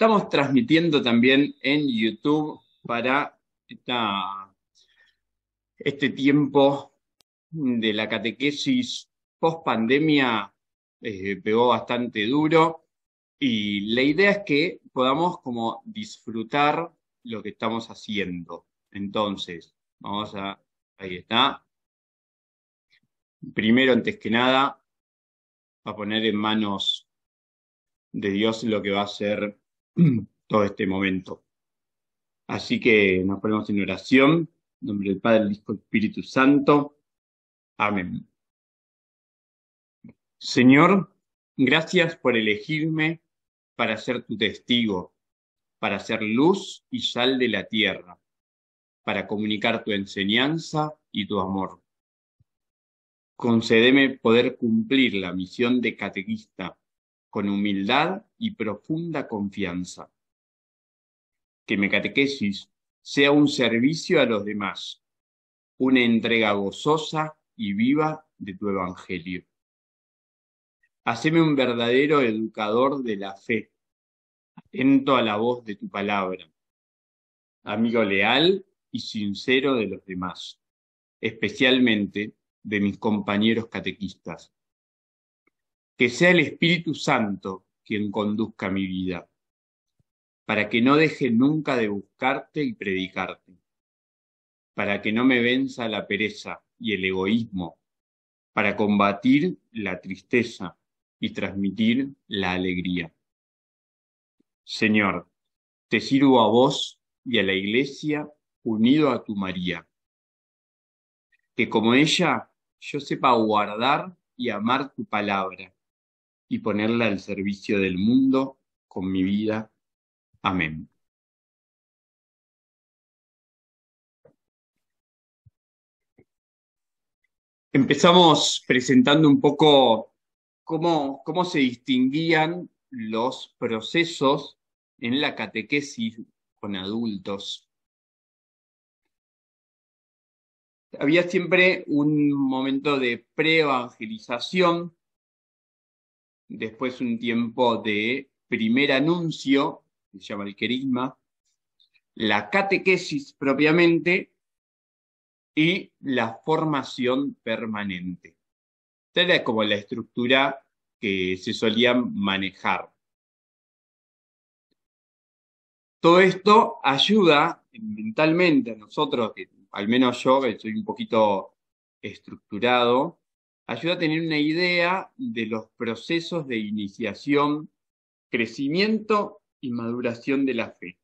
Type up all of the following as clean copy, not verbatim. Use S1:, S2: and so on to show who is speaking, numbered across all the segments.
S1: Estamos transmitiendo también en YouTube para este tiempo de la catequesis post pandemia. Pegó bastante duro y la idea es que podamos como disfrutar lo que estamos haciendo. Entonces, ahí está. Primero, antes que nada, a poner en manos de Dios lo que va a ser todo este momento. Así que nos ponemos en oración, en nombre del Padre, del Hijo y del Espíritu Santo. Amén. Señor, gracias por elegirme para ser tu testigo, para ser luz y sal de la tierra, para comunicar tu enseñanza y tu amor. Concédeme poder cumplir la misión de catequista con humildad y profunda confianza. Que mi catequesis sea un servicio a los demás, una entrega gozosa y viva de tu evangelio. Haceme un verdadero educador de la fe, atento a la voz de tu palabra, amigo leal y sincero de los demás, especialmente de mis compañeros catequistas. Que sea el Espíritu Santo quien conduzca mi vida, para que no deje nunca de buscarte y predicarte, para que no me venza la pereza y el egoísmo, para combatir la tristeza y transmitir la alegría. Señor, te sirvo a vos y a la Iglesia unido a tu María, que como ella yo sepa guardar y amar tu palabra y ponerla al servicio del mundo con mi vida. Amén. Empezamos presentando un poco cómo se distinguían los procesos en la catequesis con adultos. Había siempre un momento de pre-evangelización, después un tiempo de primer anuncio, que se llama el querisma, la catequesis propiamente y la formación permanente. Esta era como la estructura que se solía manejar. Todo esto ayuda mentalmente a nosotros, que al menos yo, que soy un poquito estructurado, ayuda a tener una idea de los procesos de iniciación, crecimiento y maduración de la fe.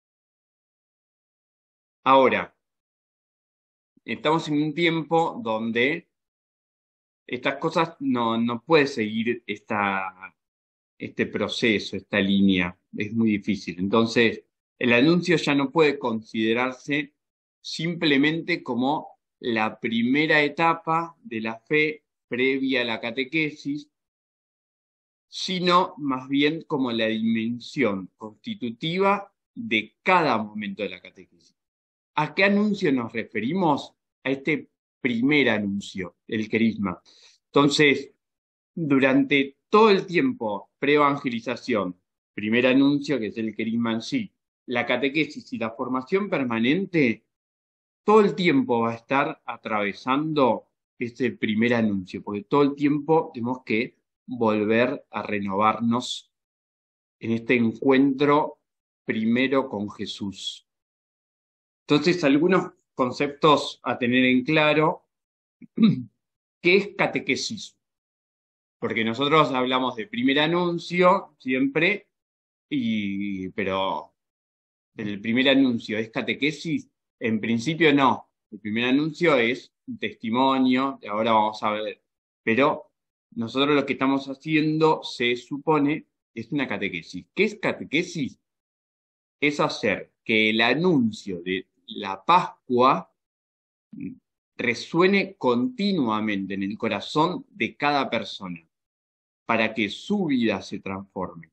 S1: Ahora, estamos en un tiempo donde estas cosas no puede seguir este proceso, esta línea, es muy difícil. Entonces, el anuncio ya no puede considerarse simplemente como la primera etapa de la fe previa a la catequesis, sino más bien como la dimensión constitutiva de cada momento de la catequesis. ¿A qué anuncio nos referimos? A este primer anuncio, el querisma. Entonces, durante todo el tiempo pre-evangelización, primer anuncio, que es el querisma en sí, la catequesis y la formación permanente, todo el tiempo va a estar atravesando ese primer anuncio, porque todo el tiempo tenemos que volver a renovarnos en este encuentro primero con Jesús. Entonces, algunos conceptos a tener en claro. ¿Qué es catequesis? Porque nosotros hablamos de primer anuncio siempre, pero el primer anuncio es catequesis. En principio no. El primer anuncio es un testimonio, ahora vamos a ver. Pero nosotros lo que estamos haciendo, se supone, es una catequesis. ¿Qué es catequesis? Es hacer que el anuncio de la Pascua resuene continuamente en el corazón de cada persona, para que su vida se transforme.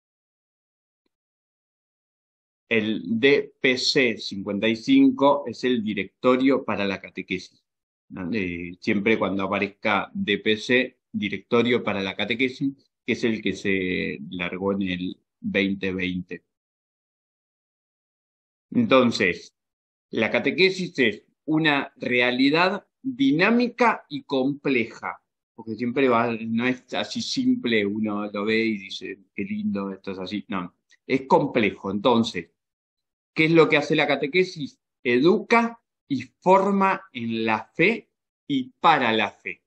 S1: El DPC 55 es el directorio para la catequesis. Siempre cuando aparezca DPC, directorio para la catequesis, que es el que se largó en el 2020. Entonces, la catequesis es una realidad dinámica y compleja, porque siempre va, no es así simple, uno lo ve y dice, qué lindo, esto es así. No, es complejo. Entonces, ¿qué es lo que hace la catequesis? Educa y forma en la fe y para la fe.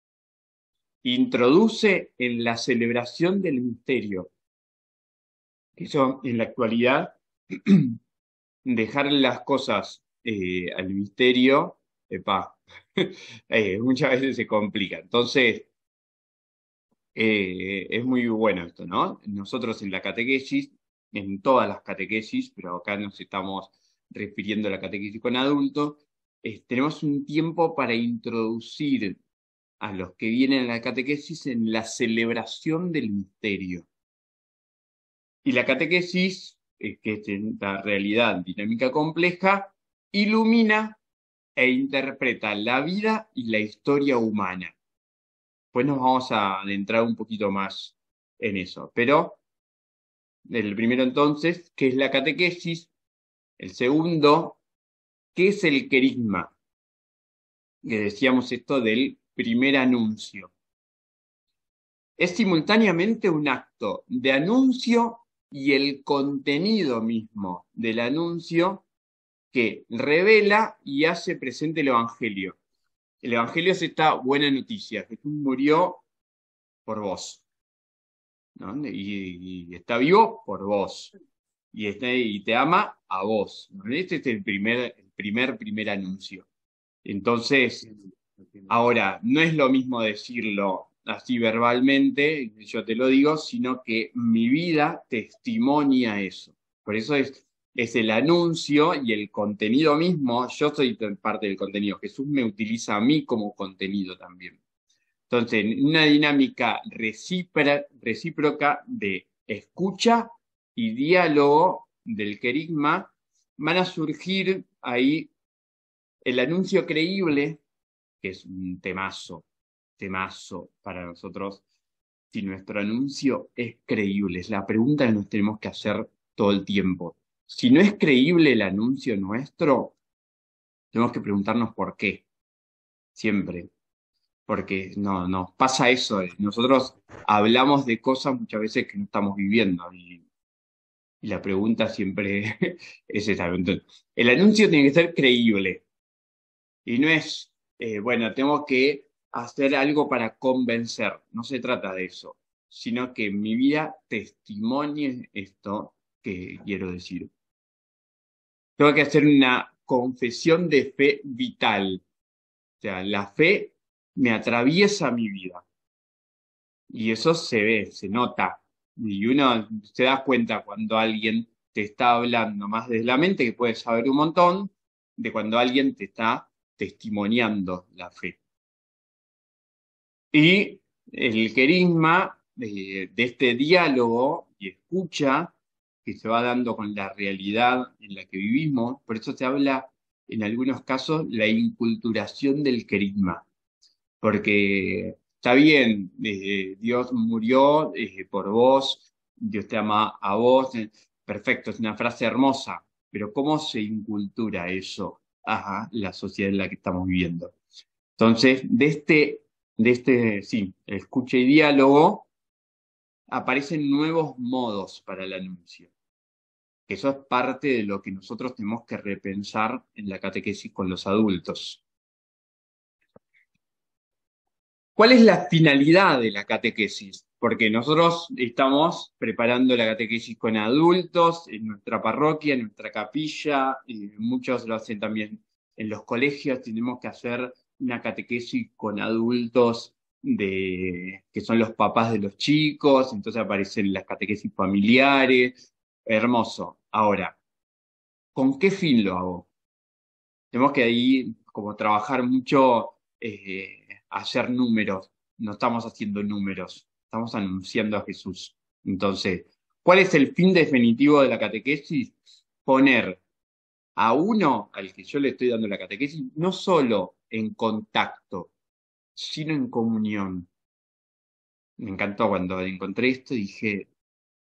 S1: Introduce en la celebración del misterio. Eso en la actualidad, dejar las cosas al misterio, epa, muchas veces se complica. Entonces, es muy bueno esto, ¿no? Nosotros en la catequesis, en todas las catequesis, pero acá nos estamos refiriendo a la catequesis con adultos, tenemos un tiempo para introducir a los que vienen a la catequesis en la celebración del misterio. Y la catequesis, que es esta realidad dinámica compleja, ilumina e interpreta la vida y la historia humana. Pues nos vamos a adentrar un poquito más en eso. Pero el primero entonces, ¿qué es la catequesis? El segundo, ¿qué es el querigma? Que decíamos esto del primer anuncio. Es simultáneamente un acto de anuncio y el contenido mismo del anuncio que revela y hace presente el Evangelio. El Evangelio es esta buena noticia. Jesús murió por vos, ¿no? Y está vivo por vos. Y te ama a vos, ¿no? Este es el primer anuncio. Entonces, ahora, no es lo mismo decirlo así verbalmente, yo te lo digo, sino que mi vida testimonia eso. Por eso es el anuncio y el contenido mismo. Yo soy parte del contenido. Jesús me utiliza a mí como contenido también. Entonces, una dinámica recíproca de escucha y diálogo del querigma, van a surgir ahí el anuncio creíble, que es un temazo para nosotros, si nuestro anuncio es creíble. Es la pregunta que nos tenemos que hacer todo el tiempo. Si no es creíble el anuncio nuestro, tenemos que preguntarnos por qué, siempre. Porque no, nos pasa eso. Nosotros hablamos de cosas muchas veces que no estamos viviendo. Y la pregunta siempre es esa. Entonces, el anuncio tiene que ser creíble. Y no es, bueno, tengo que hacer algo para convencer. No se trata de eso, sino que mi vida testimonie esto que quiero decir. Tengo que hacer una confesión de fe vital. O sea, la fe me atraviesa mi vida. Y eso se ve, se nota. Y uno se da cuenta cuando alguien te está hablando más desde la mente, que puedes saber un montón, de cuando alguien te está testimoniando la fe. Y el querigma de este diálogo y escucha que se va dando con la realidad en la que vivimos, por eso se habla en algunos casos la inculturación del querigma, porque está bien, Dios murió por vos, Dios te ama a vos, perfecto, es una frase hermosa, pero ¿cómo se incultura eso a la sociedad en la que estamos viviendo? Entonces, sí, escucha y diálogo, aparecen nuevos modos para el anuncio. Eso es parte de lo que nosotros tenemos que repensar en la catequesis con los adultos. ¿Cuál es la finalidad de la catequesis? Porque nosotros estamos preparando la catequesis con adultos en nuestra parroquia, en nuestra capilla, y muchos lo hacen también en los colegios. Tenemos que hacer una catequesis con adultos que son los papás de los chicos, entonces aparecen las catequesis familiares. Hermoso. Ahora, ¿con qué fin lo hago? Tenemos que ahí como trabajar mucho, hacer números. No estamos haciendo números, estamos anunciando a Jesús. Entonces, ¿cuál es el fin definitivo de la catequesis? Poner a uno al que yo le estoy dando la catequesis no solo en contacto, sino en comunión. Me encantó cuando encontré esto y dije,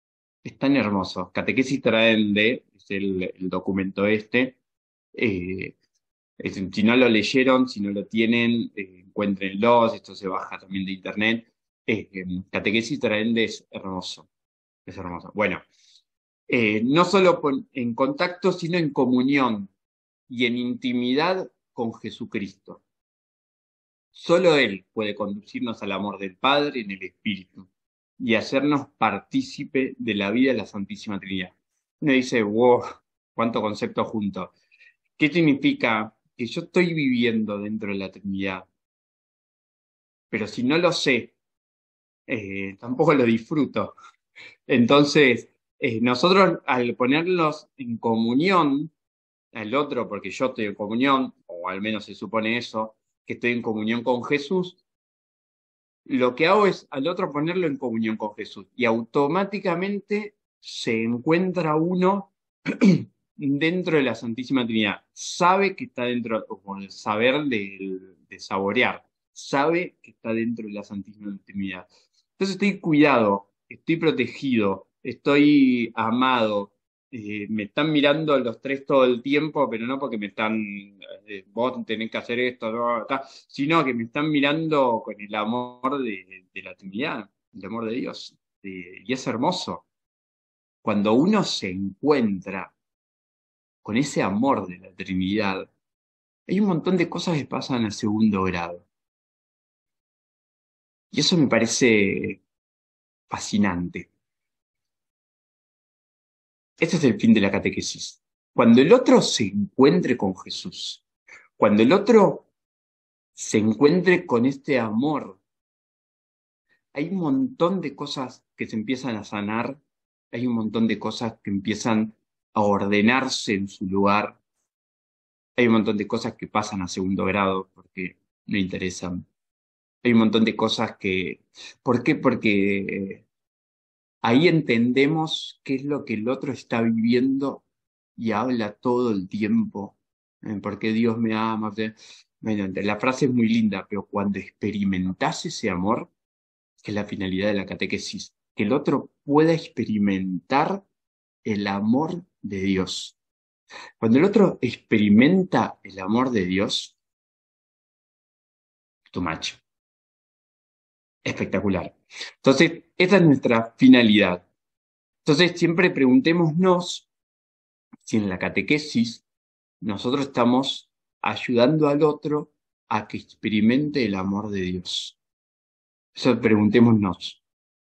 S1: Es tan hermoso. Catequesis Traende es el documento este. Eh, si no lo leyeron, si no lo tienen, encuéntrenlos. Esto se baja también de internet. Catequesis Traende es hermoso. Es hermoso. Bueno, no solo en contacto, sino en comunión y en intimidad con Jesucristo. Solo Él puede conducirnos al amor del Padre en el Espíritu y hacernos partícipe de la vida de la Santísima Trinidad. Uno dice, wow, cuánto concepto junto. ¿Qué significa? Que yo estoy viviendo dentro de la Trinidad, pero si no lo sé, tampoco lo disfruto. Entonces, nosotros al ponerlos en comunión al otro, porque yo estoy en comunión, o al menos se supone eso, que estoy en comunión con Jesús, lo que hago es al otro ponerlo en comunión con Jesús y automáticamente se encuentra uno dentro de la Santísima Trinidad. Sabe que está dentro, como el saber de saborear, sabe que está dentro de la Santísima Trinidad. Entonces estoy cuidado, estoy protegido, estoy amado. Me están mirando los tres todo el tiempo, pero no porque me están, vos tenés que hacer esto, no, sino que me están mirando con el amor de la Trinidad, el amor de Dios. Y es hermoso. Cuando uno se encuentra con ese amor de la Trinidad, hay un montón de cosas que pasan a segundo grado. Y eso me parece fascinante. Este es el fin de la catequesis. Cuando el otro se encuentre con Jesús, cuando el otro se encuentre con este amor, hay un montón de cosas que se empiezan a sanar, hay un montón de cosas que empiezan a ordenarse en su lugar, hay un montón de cosas que pasan a segundo grado porque no interesan. Hay un montón de cosas que... ¿Por qué? Porque ahí entendemos qué es lo que el otro está viviendo y habla todo el tiempo. ¿Por qué Dios me ama? Bueno, la frase es muy linda, pero cuando experimentás ese amor, que es la finalidad de la catequesis, que el otro pueda experimentar el amor de Dios. Cuando el otro experimenta el amor de Dios, tu macho. Espectacular. Entonces, esa es nuestra finalidad. Entonces, siempre preguntémonos si en la catequesis nosotros estamos ayudando al otro a que experimente el amor de Dios. Eso preguntémonos.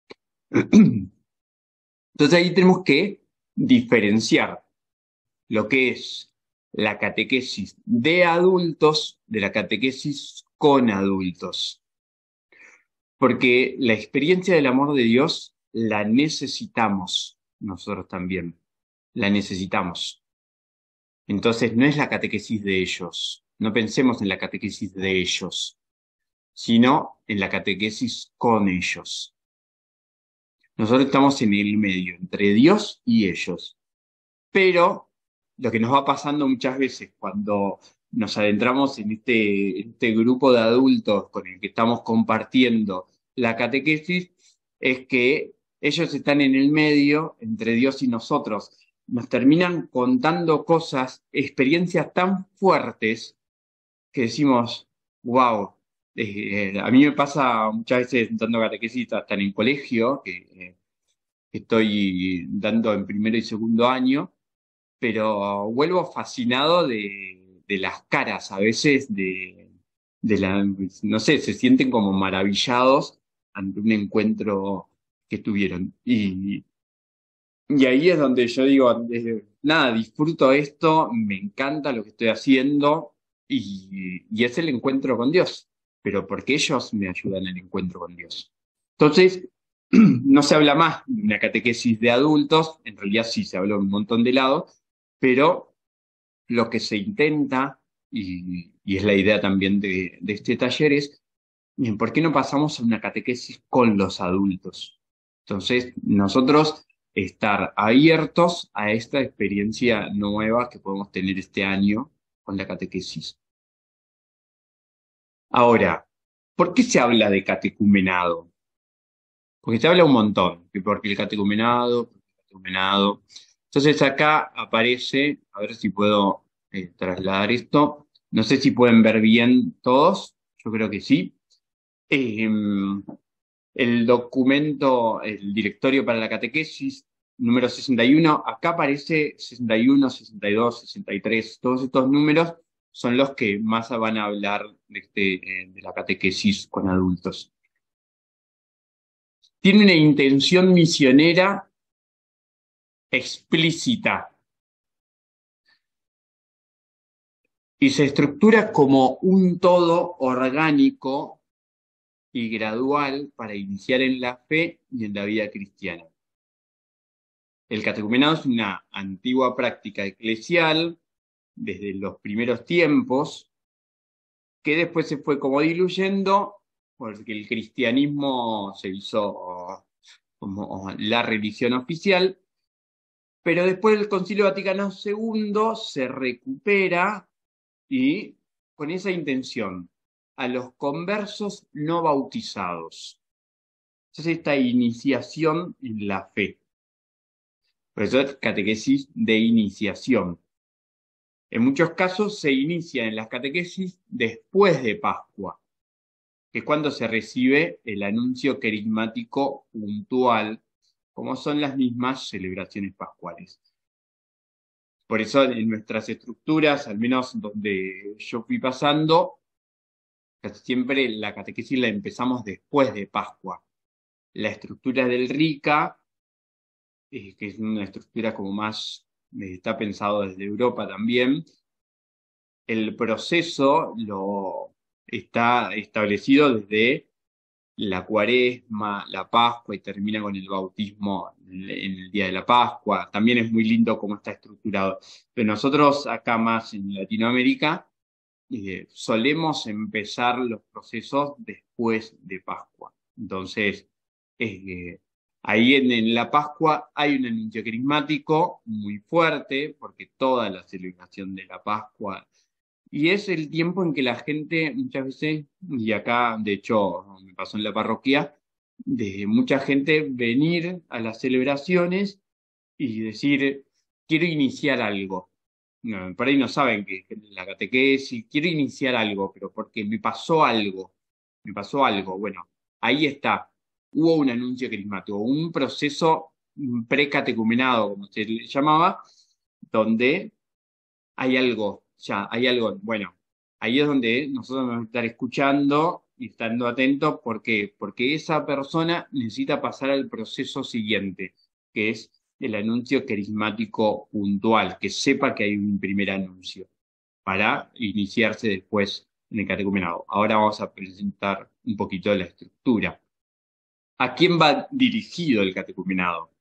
S1: Entonces ahí tenemos que diferenciar lo que es la catequesis de adultos de la catequesis con adultos. Porque la experiencia del amor de Dios la necesitamos nosotros también. La necesitamos. Entonces no es la catequesis de ellos. No pensemos en la catequesis de ellos, sino en la catequesis con ellos. Nosotros estamos en el medio, entre Dios y ellos. Pero lo que nos va pasando muchas veces cuando nos adentramos en este grupo de adultos con el que estamos compartiendo la catequesis es que ellos están en el medio entre Dios y nosotros. Nos terminan contando cosas, experiencias tan fuertes que decimos, wow. A mí me pasa muchas veces dando catequesis hasta en el colegio, que estoy dando en primero y segundo año, pero vuelvo fascinado de las caras, a veces no sé, se sienten como maravillados ante un encuentro que tuvieron. Y ahí es donde yo digo, nada, disfruto esto, me encanta lo que estoy haciendo y es el encuentro con Dios, pero porque ellos me ayudan al encuentro con Dios. Entonces, no se habla más de una catequesis de adultos, en realidad sí se habló en un montón de lados, pero lo que se intenta, y es la idea también de este taller, es, bien, ¿por qué no pasamos a una catequesis con los adultos? Entonces, nosotros estar abiertos a esta experiencia nueva que podemos tener este año con la catequesis. Ahora, ¿por qué se habla de catecumenado? Porque se habla un montón, que porque el catecumenado. catecumenado. Entonces acá aparece, a ver si puedo trasladar esto. No sé si pueden ver bien todos, yo creo que sí. Eh, el documento, el directorio para la catequesis, número 61, acá aparece 61, 62, 63, todos estos números son los que más van a hablar de la catequesis con adultos. Tiene una intención misionera explícita y se estructura como un todo orgánico y gradual para iniciar en la fe y en la vida cristiana. El catecumenado es una antigua práctica eclesial desde los primeros tiempos, que después se fue como diluyendo porque el cristianismo se hizo como la religión oficial, pero después del Concilio Vaticano II se recupera y con esa intención a los conversos no bautizados. Entonces esta iniciación en la fe. Por eso es catequesis de iniciación. En muchos casos se inicia en las catequesis después de Pascua, que es cuando se recibe el anuncio carismático puntual, como son las mismas celebraciones pascuales. Por eso en nuestras estructuras, al menos donde yo fui pasando, casi siempre la catequesis la empezamos después de Pascua. La estructura del RICA, que es una estructura como más, está pensado desde Europa también, el proceso lo está establecido desde la Cuaresma, la Pascua y termina con el bautismo en el día de la Pascua. También es muy lindo cómo está estructurado. Pero nosotros acá más en Latinoamérica solemos empezar los procesos después de Pascua. Entonces, ahí en la Pascua hay un anuncio carismático muy fuerte, porque toda la celebración de la Pascua y es el tiempo en que la gente muchas veces, y acá de hecho me pasó en la parroquia, de mucha gente venir a las celebraciones y decir, quiero iniciar algo. No, por ahí no saben que es la catequesis, quiero iniciar algo, pero porque me pasó algo. Bueno, ahí está. Hubo un anuncio carismático, un proceso precatecumenado, como se le llamaba, donde hay algo, ya, hay algo. Bueno, ahí es donde nosotros vamos a estar escuchando y estando atentos. ¿Por qué? Porque esa persona necesita pasar al proceso siguiente, que es el anuncio carismático puntual, que sepa que hay un primer anuncio para iniciarse después en el catecumenado. Ahora vamos a presentar un poquito de la estructura. ¿A quién va dirigido el catecumenado?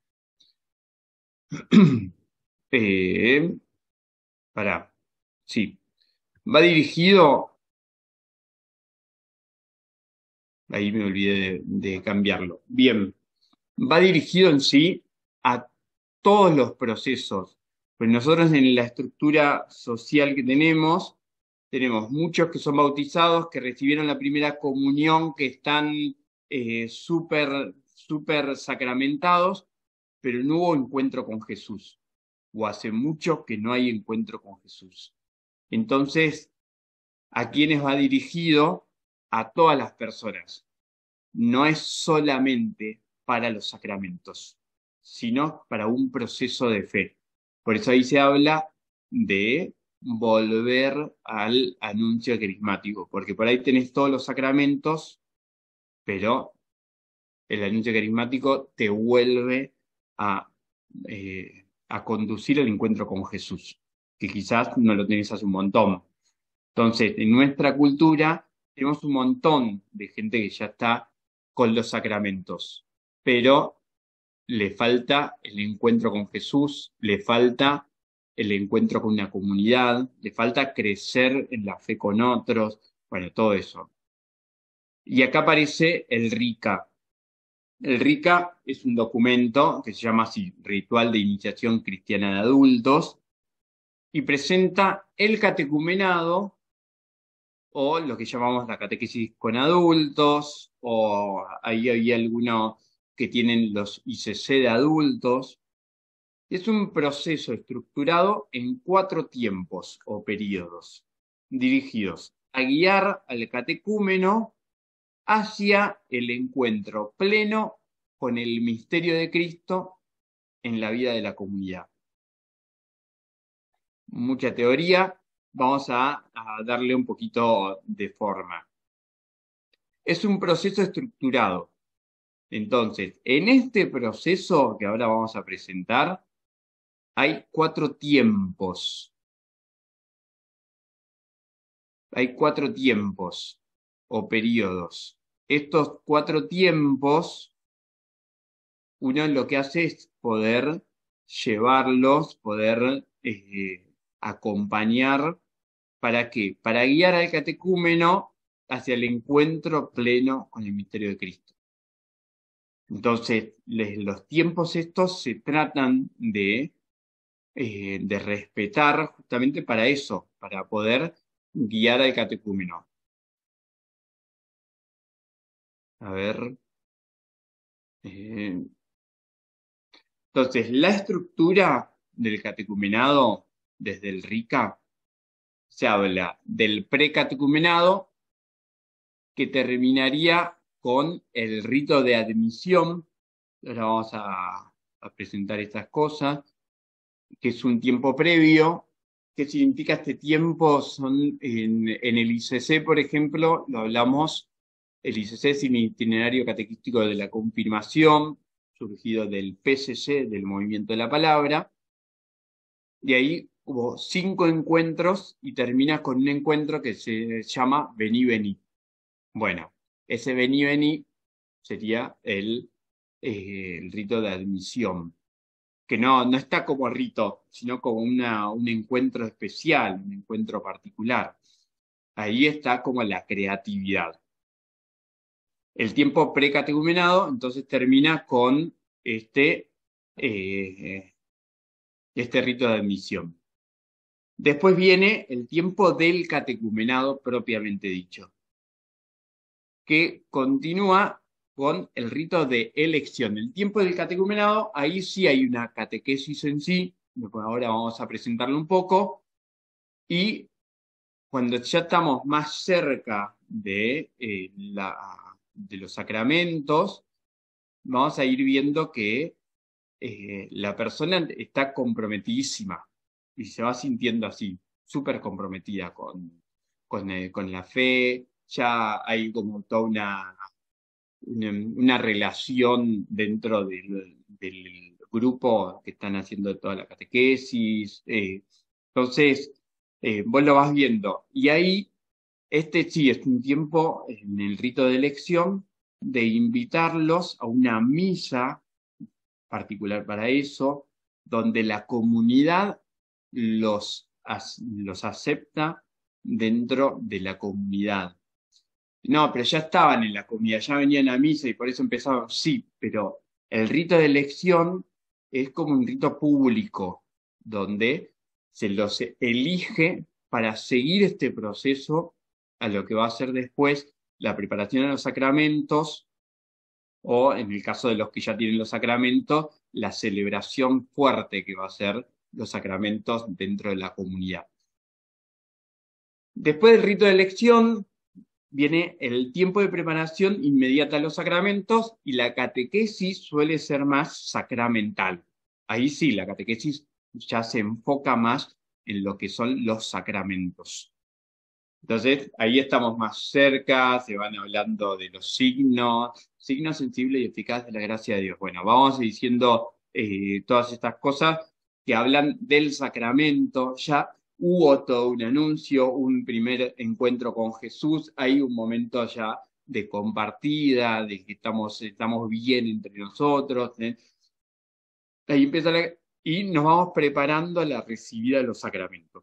S1: eh, para, sí, va dirigido. Ahí me olvidé de cambiarlo. Bien, va dirigido en sí a todos los procesos. Pues nosotros en la estructura social que tenemos muchos que son bautizados, que recibieron la primera comunión, que están súper sacramentados, pero no hubo encuentro con Jesús. O hace mucho que no hay encuentro con Jesús. Entonces, ¿a quiénes va dirigido? A todas las personas. No es solamente para los sacramentos, sino para un proceso de fe. Por eso ahí se habla de volver al anuncio carismático, porque por ahí tenés todos los sacramentos, pero el anuncio carismático te vuelve a conducir al encuentro con Jesús, que quizás no lo tenés hace un montón. Entonces, en nuestra cultura tenemos un montón de gente que ya está con los sacramentos, pero le falta el encuentro con Jesús, le falta el encuentro con una comunidad, le falta crecer en la fe con otros, bueno, todo eso. Y acá aparece el RICA. El RICA es un documento que se llama así, Ritual de Iniciación Cristiana de Adultos, y presenta el catecumenado o lo que llamamos la catequesis con adultos, o ahí hay algunos que tienen los ICC de adultos, Es un proceso estructurado en 4 tiempos o periodos, dirigidos a guiar al catecúmeno hacia el encuentro pleno con el misterio de Cristo en la vida de la comunidad. Mucha teoría, vamos a darle un poquito de forma. Es un proceso estructurado. Entonces, en este proceso que ahora vamos a presentar, hay 4 tiempos. Hay 4 tiempos o periodos. Estos 4 tiempos, uno lo que hace es poder llevarlos, poder acompañar. ¿Para qué? Para guiar al catecúmeno hacia el encuentro pleno con el misterio de Cristo. Entonces, los tiempos estos se tratan de respetar justamente para eso, para poder guiar al catecúmeno. A ver. Entonces, la estructura del catecumenado desde el RICA se habla del precatecumenado que terminaría con el rito de admisión. Ahora vamos a presentar estas cosas, que es un tiempo previo. ¿Qué significa este tiempo? Son en el ICC, por ejemplo, lo hablamos. El ICC es el Itinerario Catequístico de la Confirmación, surgido del PCC, del Movimiento de la Palabra. De ahí hubo 5 encuentros y termina con un encuentro que se llama Vení, Vení. Bueno, ese Vení, Vení sería el rito de admisión, que no está como rito, sino como un encuentro especial, un encuentro particular. Ahí está como la creatividad. El tiempo precatecumenado entonces termina con este rito de admisión. Después viene el tiempo del catecumenado propiamente dicho, que continúa con el rito de elección. El tiempo del catecumenado, ahí sí hay una catequesis en sí, ahora vamos a presentarlo un poco, y cuando ya estamos más cerca de los sacramentos, vamos a ir viendo que la persona está comprometidísima y se va sintiendo así, súper comprometida con la fe. Ya hay como toda una relación dentro del grupo que están haciendo toda la catequesis. Entonces, vos lo vas viendo. Y ahí, sí es un tiempo en el rito de elección de invitarlos a una misa particular para eso, donde la comunidad los acepta dentro de la comunidad. No, pero ya estaban en la comunidad, ya venían a misa y por eso empezaron. Sí, pero el rito de elección es como un rito público, donde se los elige para seguir este proceso a lo que va a ser después la preparación de los sacramentos, o en el caso de los que ya tienen los sacramentos, la celebración fuerte que va a ser los sacramentos dentro de la comunidad. Después del rito de elección viene el tiempo de preparación inmediata a los sacramentos y la catequesis suele ser más sacramental. Ahí sí, la catequesis ya se enfoca más en lo que son los sacramentos. Entonces, ahí estamos más cerca, se van hablando de los signos sensibles y eficaces de la gracia de Dios. Bueno, vamos diciendo todas estas cosas que hablan del sacramento. Ya hubo todo un anuncio, un primer encuentro con Jesús, hay un momento ya de compartida, de que estamos bien entre nosotros. Ahí empieza y nos vamos preparando a la recibida de los sacramentos.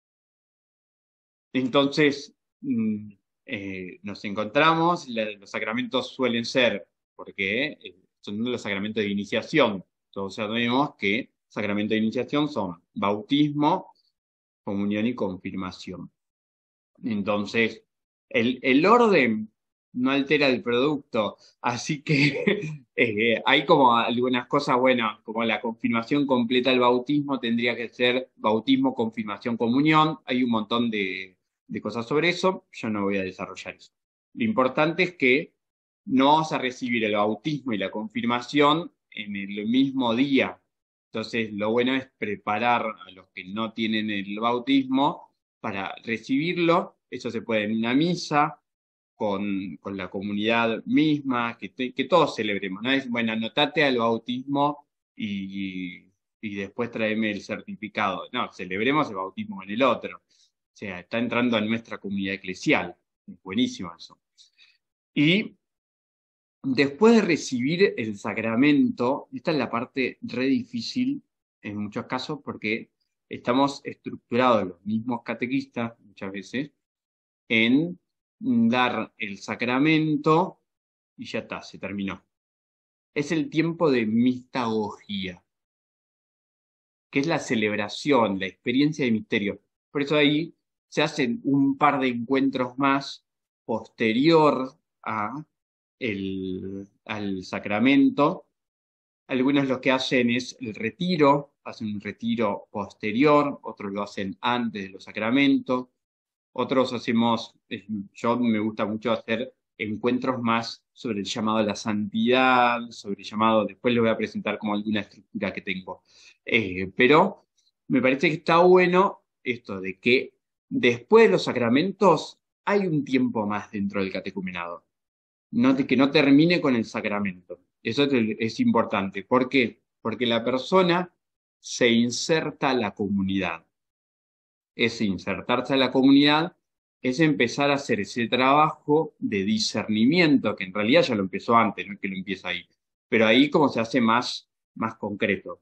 S1: Entonces, nos encontramos, los sacramentos suelen ser, porque son los sacramentos de iniciación. Todos sabemos que sacramentos de iniciación son bautismo, comunión y confirmación. Entonces, el orden no altera el producto. Así que hay como algunas cosas, bueno, como la confirmación completa del bautismo tendría que ser bautismo, confirmación, comunión. Hay un montón de cosas sobre eso. Yo no voy a desarrollar eso. Lo importante es que no vas a recibir el bautismo y la confirmación en el mismo día. Entonces, lo bueno es preparar a los que no tienen el bautismo para recibirlo. Eso se puede en una misa, con la comunidad misma, que todos celebremos, ¿no? Es, bueno, anotate al bautismo y después tráeme el certificado. No, celebremos el bautismo en el otro. O sea, está entrando a nuestra comunidad eclesial. Es buenísimo eso. Y después de recibir el sacramento, esta es la parte re difícil en muchos casos porque estamos estructurados los mismos catequistas muchas veces en dar el sacramento y ya está, se terminó. Es el tiempo de mistagogía, que es la celebración, la experiencia de misterio. Por eso ahí se hacen un par de encuentros más posterior al sacramento. Algunos lo que hacen es el retiro, hacen un retiro posterior, otros lo hacen antes de los sacramentos. Otros hacemos, yo me gusta mucho hacer encuentros más sobre el llamado a la santidad, sobre el llamado, después les voy a presentar como alguna estructura que tengo. Pero me parece que está bueno esto de que después de los sacramentos hay un tiempo más dentro del catecumenado. Que no termine con el sacramento. Eso es importante. ¿Por qué? Porque la persona se inserta a la comunidad. Ese insertarse a la comunidad es empezar a hacer ese trabajo de discernimiento, que en realidad ya lo empezó antes, no es que lo empieza ahí, pero ahí como se hace más concreto.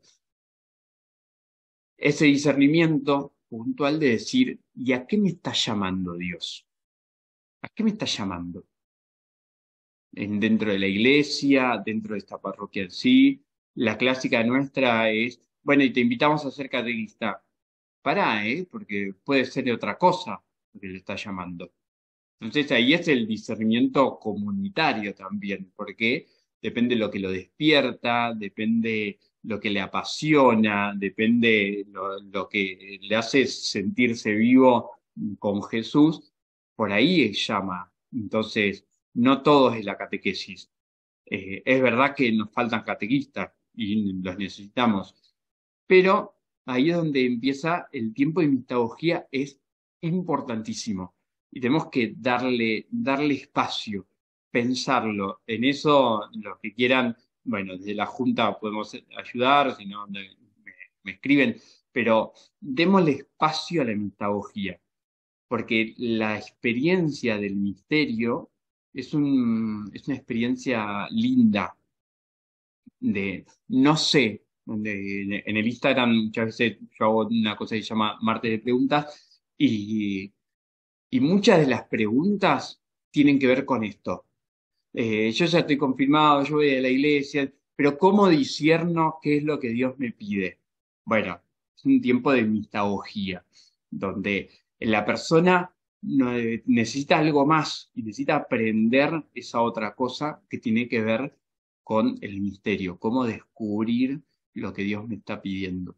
S1: Ese discernimiento puntual de decir, ¿y a qué me está llamando Dios? ¿A qué me está llamando? Dentro de la iglesia, dentro de esta parroquia en sí. La clásica nuestra es, bueno, y te invitamos a ser catequista. Pará, porque puede ser de otra cosa lo que le está llamando. Entonces ahí es el discernimiento comunitario también, porque depende lo que lo despierta, depende lo que le apasiona, depende lo que le hace sentirse vivo con Jesús, por ahí llama. Entonces, no todo es la catequesis. Es verdad que nos faltan catequistas y los necesitamos, pero ahí es donde empieza el tiempo de mistagogía, es importantísimo. Y tenemos que darle espacio, pensarlo. En eso, los que quieran, bueno, desde la Junta podemos ayudar, si no, me escriben, pero démosle espacio a la mistagogía, porque la experiencia del misterio es una experiencia linda de, no sé, en el Instagram muchas veces yo hago una cosa que se llama martes de preguntas y muchas de las preguntas tienen que ver con esto. Yo ya estoy confirmado, yo voy a la iglesia, pero ¿cómo discierno qué es lo que Dios me pide? Bueno, es un tiempo de mistagogía, donde la persona necesita algo más y necesita aprender esa otra cosa que tiene que ver con el misterio, cómo descubrir lo que Dios me está pidiendo.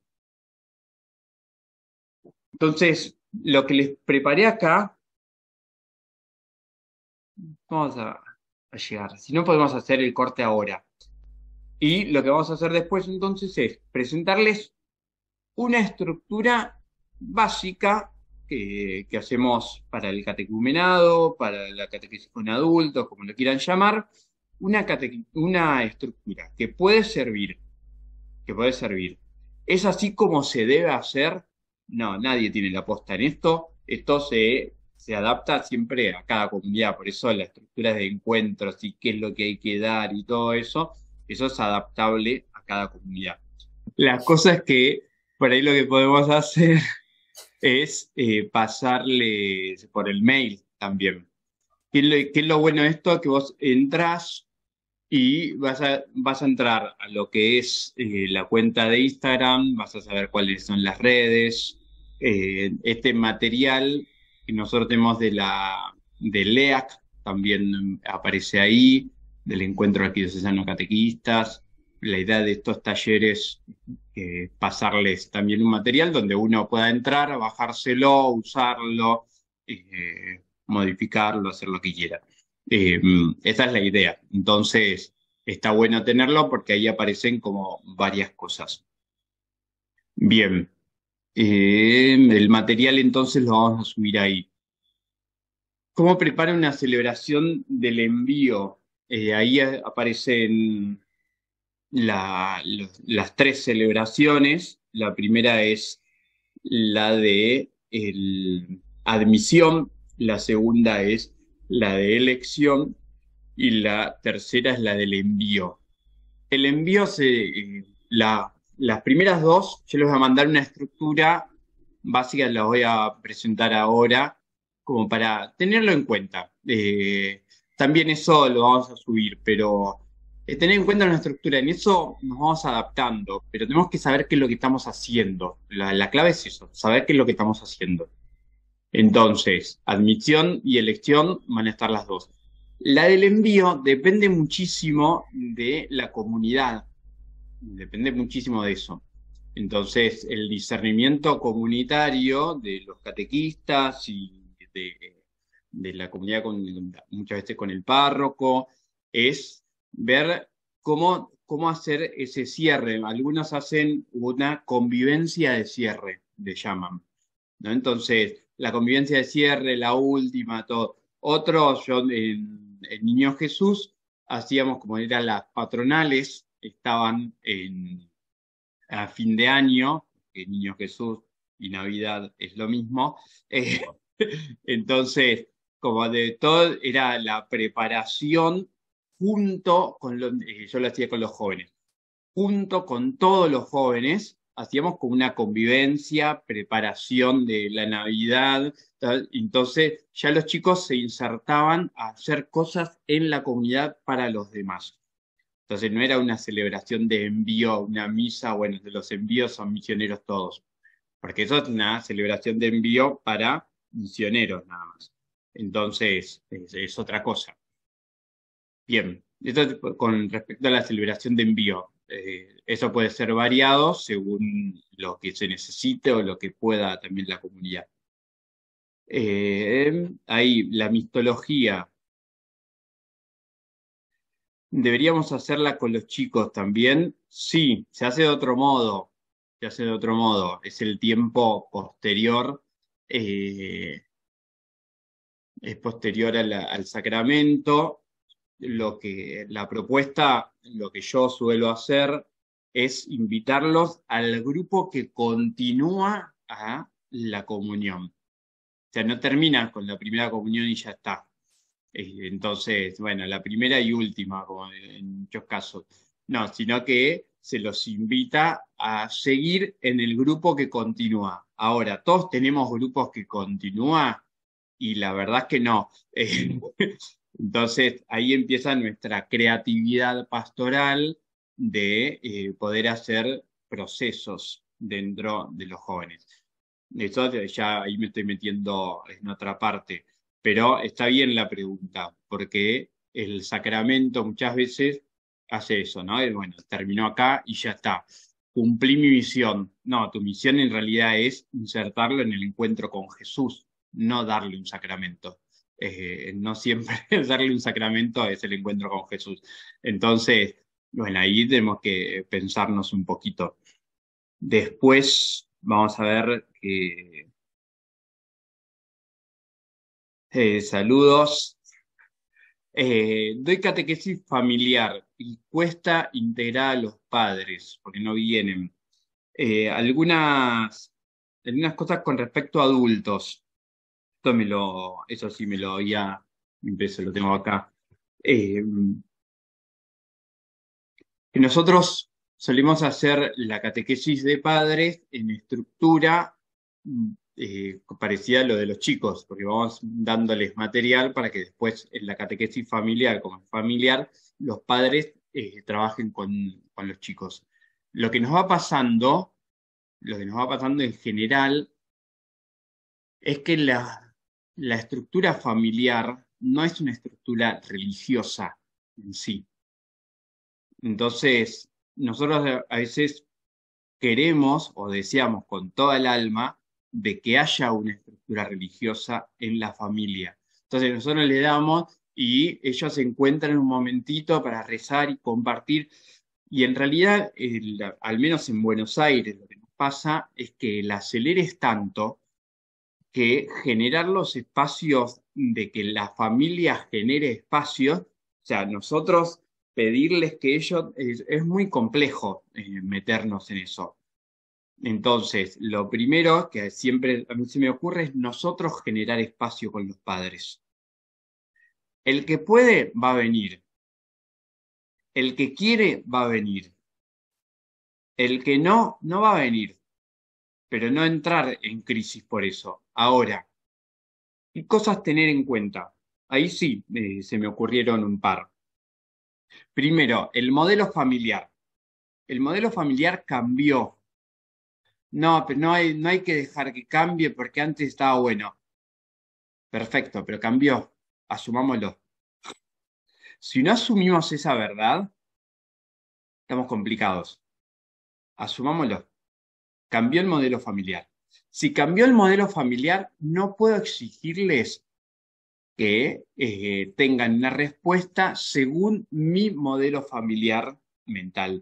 S1: Entonces, lo que les preparé acá, vamos a llegar, si no podemos hacer el corte ahora. Y lo que vamos a hacer después entonces es presentarles una estructura básica que hacemos para el catecumenado, para la catequesis con adultos, como lo quieran llamar, una estructura que puede servir. ¿Es así como se debe hacer? No, nadie tiene la posta en esto. Esto se adapta siempre a cada comunidad, por eso la estructura de encuentros y qué es lo que hay que dar y todo eso, eso es adaptable a cada comunidad. La cosa es que por ahí lo que podemos hacer es pasarles por el mail también. ¿Qué es lo bueno de esto? Que vos entrás y vas a entrar a lo que es la cuenta de Instagram, vas a saber cuáles son las redes, este material que nosotros tenemos de LEAC también aparece ahí, del encuentro arquidiocesano catequistas, la idea de estos talleres, pasarles también un material donde uno pueda entrar, bajárselo, usarlo, modificarlo, hacer lo que quiera. Eh, Esa es la idea. Entonces, está bueno tenerlo porque ahí aparecen como varias cosas. Bien, el material entonces lo vamos a subir ahí. ¿Cómo prepara una celebración del envío? Ahí aparecen las tres celebraciones. La primera es la de admisión, la segunda es la de elección y la tercera es la del envío. El envío las primeras dos, yo les voy a mandar una estructura básica, la voy a presentar ahora, como para tenerlo en cuenta. También eso lo vamos a subir, pero tener en cuenta una estructura, en eso nos vamos adaptando, pero tenemos que saber qué es lo que estamos haciendo. La clave es eso, saber qué es lo que estamos haciendo. Entonces, admisión y elección van a estar las dos. La del envío depende muchísimo de la comunidad, depende muchísimo de eso. Entonces, el discernimiento comunitario de los catequistas y de la comunidad, muchas veces con el párroco, es ver cómo hacer ese cierre. Algunos hacen una convivencia de cierre, le llaman, ¿no? Entonces, la convivencia de cierre, la última, todo. Otros, yo en Niño Jesús, hacíamos como eran las patronales, estaban a fin de año, que Niño Jesús y Navidad es lo mismo. eh, entonces, como de todo, era la preparación junto con yo lo hacía con los jóvenes junto con todos los jóvenes, hacíamos como una convivencia, preparación de la Navidad, tal. Entonces ya los chicos se insertaban a hacer cosas en la comunidad para los demás. Entonces no era una celebración de envío, una misa, bueno, de los envíos son misioneros todos, porque eso es una celebración de envío para misioneros nada más. Entonces es otra cosa. Bien, esto es con respecto a la celebración de envío. Eso puede ser variado según lo que se necesite o lo que pueda también la comunidad. Ahí, la mistología. ¿Deberíamos hacerla con los chicos también? Sí, se hace de otro modo. Se hace de otro modo. Es el tiempo posterior. eh, es posterior al sacramento. La propuesta, lo que yo suelo hacer es invitarlos al grupo que continúa a la comunión. O sea, no termina con la primera comunión y ya está. Entonces, bueno, la primera y última, como en muchos casos. No, sino que se los invita a seguir en el grupo que continúa. Ahora, todos tenemos grupos que continúan y la verdad es que no. Entonces, ahí empieza nuestra creatividad pastoral de poder hacer procesos dentro de los jóvenes. Eso ya ahí me estoy metiendo en otra parte, pero está bien la pregunta, porque el sacramento muchas veces hace eso, ¿no? Y bueno, terminó acá y ya está. Cumplí mi misión. No, tu misión en realidad es insertarlo en el encuentro con Jesús, no darle un sacramento. No siempre darle un sacramento es el encuentro con Jesús. Entonces, bueno, ahí tenemos que pensarnos un poquito. Después vamos a ver saludos. Doy catequesis familiar y cuesta integrar a los padres porque no vienen. Algunas cosas con respecto a adultos. Eso sí me lo había impreso, lo tengo acá. Eh, Nosotros solemos hacer la catequesis de padres en estructura parecida a lo de los chicos, porque vamos dándoles material para que después en la catequesis familiar, como familiar, los padres trabajen con los chicos. Lo que nos va pasando, lo que nos va pasando en general, es que la estructura familiar no es una estructura religiosa en sí. Entonces, nosotros a veces queremos o deseamos con toda el alma de que haya una estructura religiosa en la familia. Entonces nosotros le damos y ellos se encuentran un momentito para rezar y compartir. Y en realidad, al menos en Buenos Aires, lo que nos pasa es que el acelere es tanto que generar los espacios de que la familia genere espacios, o sea, nosotros pedirles que ellos, es muy complejo meternos en eso. Entonces, lo primero que siempre a mí se me ocurre es nosotros generar espacio con los padres. El que puede va a venir, el que quiere va a venir, el que no, no va a venir, pero no entrar en crisis por eso. Ahora, ¿qué cosas tener en cuenta? Ahí sí, se me ocurrieron un par. Primero, el modelo familiar. El modelo familiar cambió. No, pero no hay que dejar que cambie porque antes estaba bueno. Perfecto, pero cambió. Asumámoslo. Si no asumimos esa verdad, estamos complicados. Asumámoslo. Cambió el modelo familiar. Si cambió el modelo familiar, no puedo exigirles que tengan una respuesta según mi modelo familiar mental.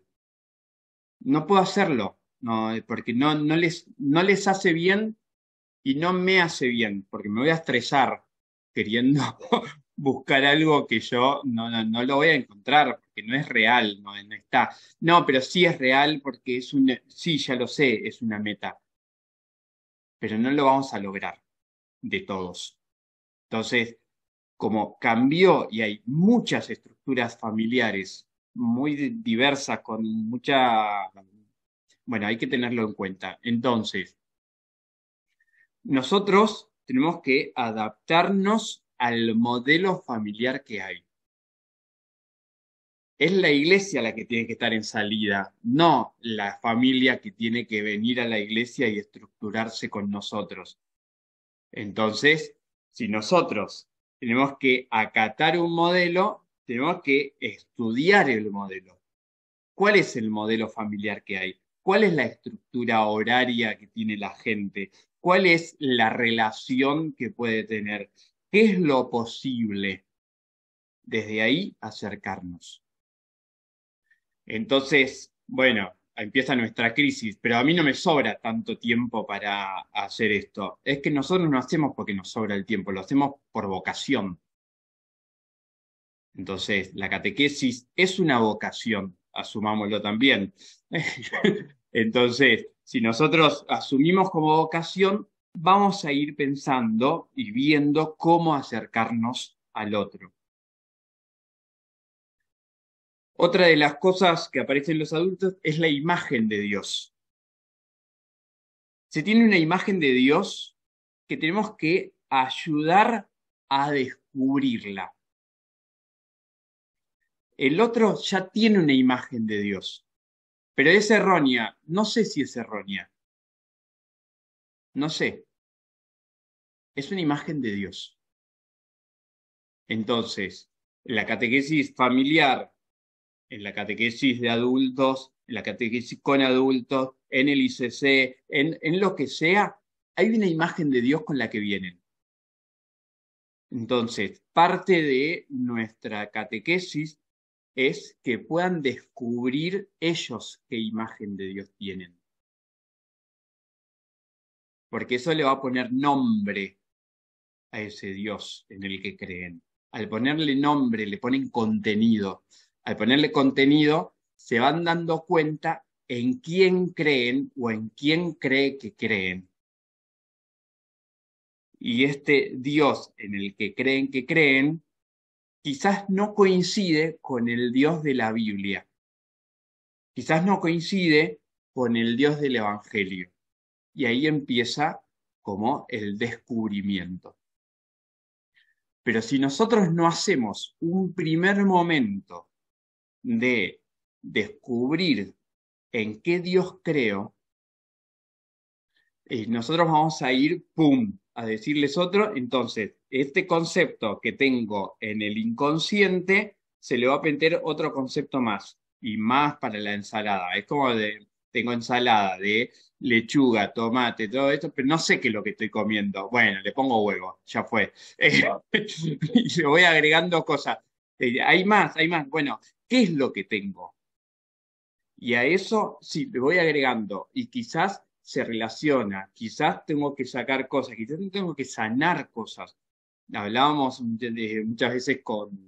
S1: No puedo hacerlo, no, porque no les hace bien y no me hace bien, porque me voy a estresar queriendo buscar algo que yo no lo voy a encontrar, porque no es real, no está. No, pero sí es real porque sí, ya lo sé, es una meta, pero no lo vamos a lograr de todos. Entonces, como cambió y hay muchas estructuras familiares muy diversas, con mucha, bueno, hay que tenerlo en cuenta. Entonces, nosotros tenemos que adaptarnos al modelo familiar que hay. Es la iglesia la que tiene que estar en salida, no la familia que tiene que venir a la iglesia y estructurarse con nosotros. Entonces, si nosotros tenemos que acatar un modelo, tenemos que estudiar el modelo. ¿Cuál es el modelo familiar que hay? ¿Cuál es la estructura horaria que tiene la gente? ¿Cuál es la relación que puede tener? ¿Qué es lo posible? Desde ahí acercarnos. Entonces, bueno, empieza nuestra crisis, pero a mí no me sobra tanto tiempo para hacer esto. Es que nosotros no hacemos porque nos sobra el tiempo, lo hacemos por vocación. Entonces, la catequesis es una vocación, asumámoslo también. Entonces, si nosotros asumimos como vocación, vamos a ir pensando y viendo cómo acercarnos al otro. Otra de las cosas que aparecen en los adultos es la imagen de Dios. Se tiene una imagen de Dios que tenemos que ayudar a descubrirla. El otro ya tiene una imagen de Dios, pero es errónea. No sé si es errónea. No sé. Es una imagen de Dios. Entonces, en la catequesis familiar, en la catequesis de adultos, en la catequesis con adultos, en el ICC, en lo que sea, hay una imagen de Dios con la que vienen. Entonces, parte de nuestra catequesis es que puedan descubrir ellos qué imagen de Dios tienen. Porque eso le va a poner nombre a ese Dios en el que creen. Al ponerle nombre, le ponen contenido. Al ponerle contenido, se van dando cuenta en quién creen o en quién cree que creen. Y este Dios en el que creen, quizás no coincide con el Dios de la Biblia. Quizás no coincide con el Dios del Evangelio. Y ahí empieza como el descubrimiento. Pero si nosotros no hacemos un primer momento de descubrir en qué Dios creo, nosotros vamos a ir, ¡pum!, a decirles otro. Entonces, este concepto que tengo en el inconsciente se le va a meter otro concepto más y más para la ensalada. Es como tengo ensalada de lechuga, tomate, todo esto, pero no sé qué es lo que estoy comiendo. Bueno, le pongo huevo, ya fue. Y le voy agregando cosas. Hay más, hay más. Bueno, ¿qué es lo que tengo? Y a eso sí, le voy agregando y quizás se relaciona, quizás tengo que sacar cosas, quizás tengo que sanar cosas. Hablábamos muchas veces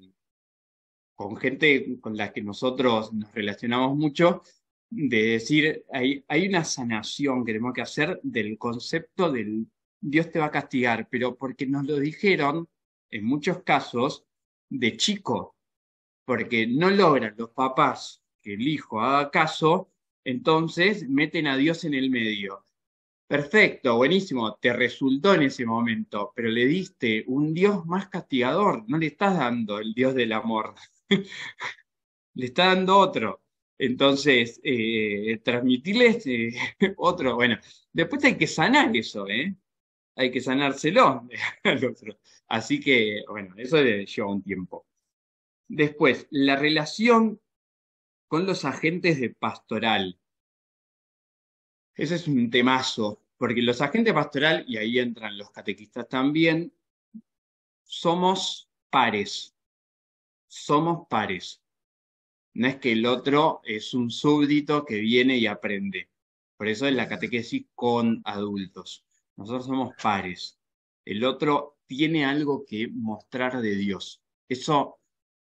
S1: con gente con la que nosotros nos relacionamos mucho, de decir, hay una sanación que tenemos que hacer del concepto del Dios te va a castigar, pero porque nos lo dijeron en muchos casos de chico, porque no logran los papás que el hijo haga caso, entonces meten a Dios en el medio. Perfecto, buenísimo, te resultó en ese momento, pero le diste un Dios más castigador, no le estás dando el Dios del amor, le está dando otro. Entonces, transmitirles otro, bueno, después hay que sanar eso, ¿eh? Hay que sanárselo al otro. Así que, bueno, eso lleva un tiempo. Después, la relación con los agentes de pastoral. Ese es un temazo, porque los agentes pastoral, y ahí entran los catequistas también, somos pares, somos pares. No es que el otro es un súbdito que viene y aprende. Por eso es la catequesis con adultos. Nosotros somos pares. El otro tiene algo que mostrar de Dios. Eso,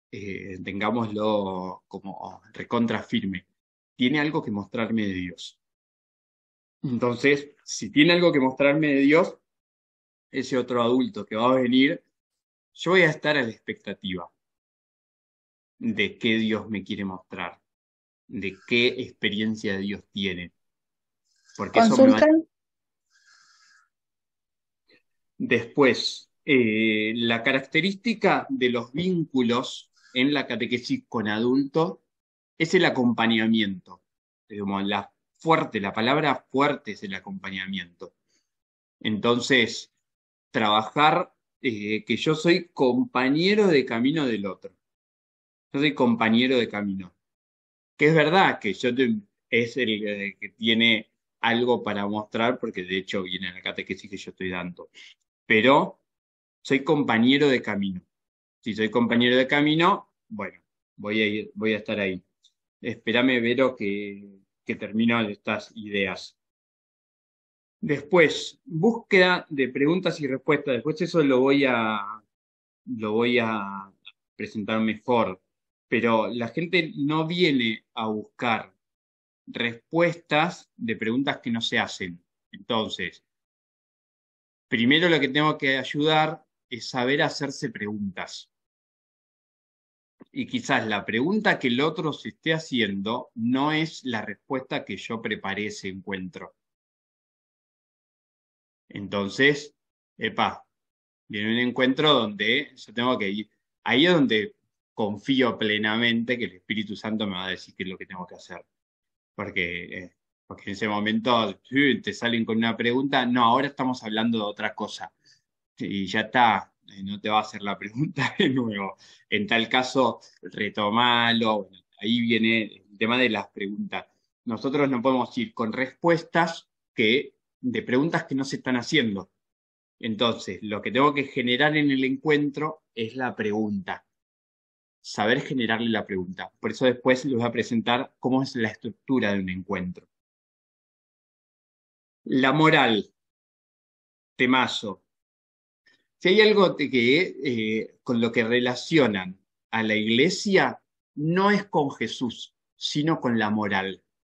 S1: tengámoslo como recontra firme. Tiene algo que mostrarme de Dios. Entonces, si tiene algo que mostrarme de Dios, ese otro adulto que va a venir, yo voy a estar a la expectativa de qué Dios me quiere mostrar, de qué experiencia Dios tiene, porque eso me va a...
S2: Consulta.
S1: Después, la característica de los vínculos en la catequesis con adultos es el acompañamiento. Como la palabra fuerte es el acompañamiento. Entonces, trabajar que yo soy compañero de camino del otro. Yo soy compañero de camino. Que es verdad que es el que tiene algo para mostrar, porque de hecho viene en la catequesis que yo estoy dando. Pero soy compañero de camino. Si soy compañero de camino, bueno, voy a estar ahí. Espérame, Vero, que termino estas ideas. Después, búsqueda de preguntas y respuestas. Después eso lo voy a presentar mejor. Pero la gente no viene a buscar respuestas de preguntas que no se hacen. Entonces, primero lo que tengo que ayudar es saber hacerse preguntas. Y quizás la pregunta que el otro se esté haciendo no es la respuesta que yo preparé ese encuentro. Entonces, epa, viene un encuentro donde yo tengo que ir. Ahí es donde confío plenamente que el Espíritu Santo me va a decir qué es lo que tengo que hacer. Porque, porque en ese momento te salen con una pregunta, no, ahora estamos hablando de otra cosa. Y ya está, no te va a hacer la pregunta de nuevo. En tal caso, retomalo. Bueno, ahí viene el tema de las preguntas. Nosotros no podemos ir con respuestas de preguntas que no se están haciendo. Entonces, lo que tengo que generar en el encuentro es la pregunta, saber generarle la pregunta. Por eso después les voy a presentar cómo es la estructura de un encuentro. La moral, temazo. Si hay algo con lo que relacionan a la iglesia, no es con Jesús, sino con la moral.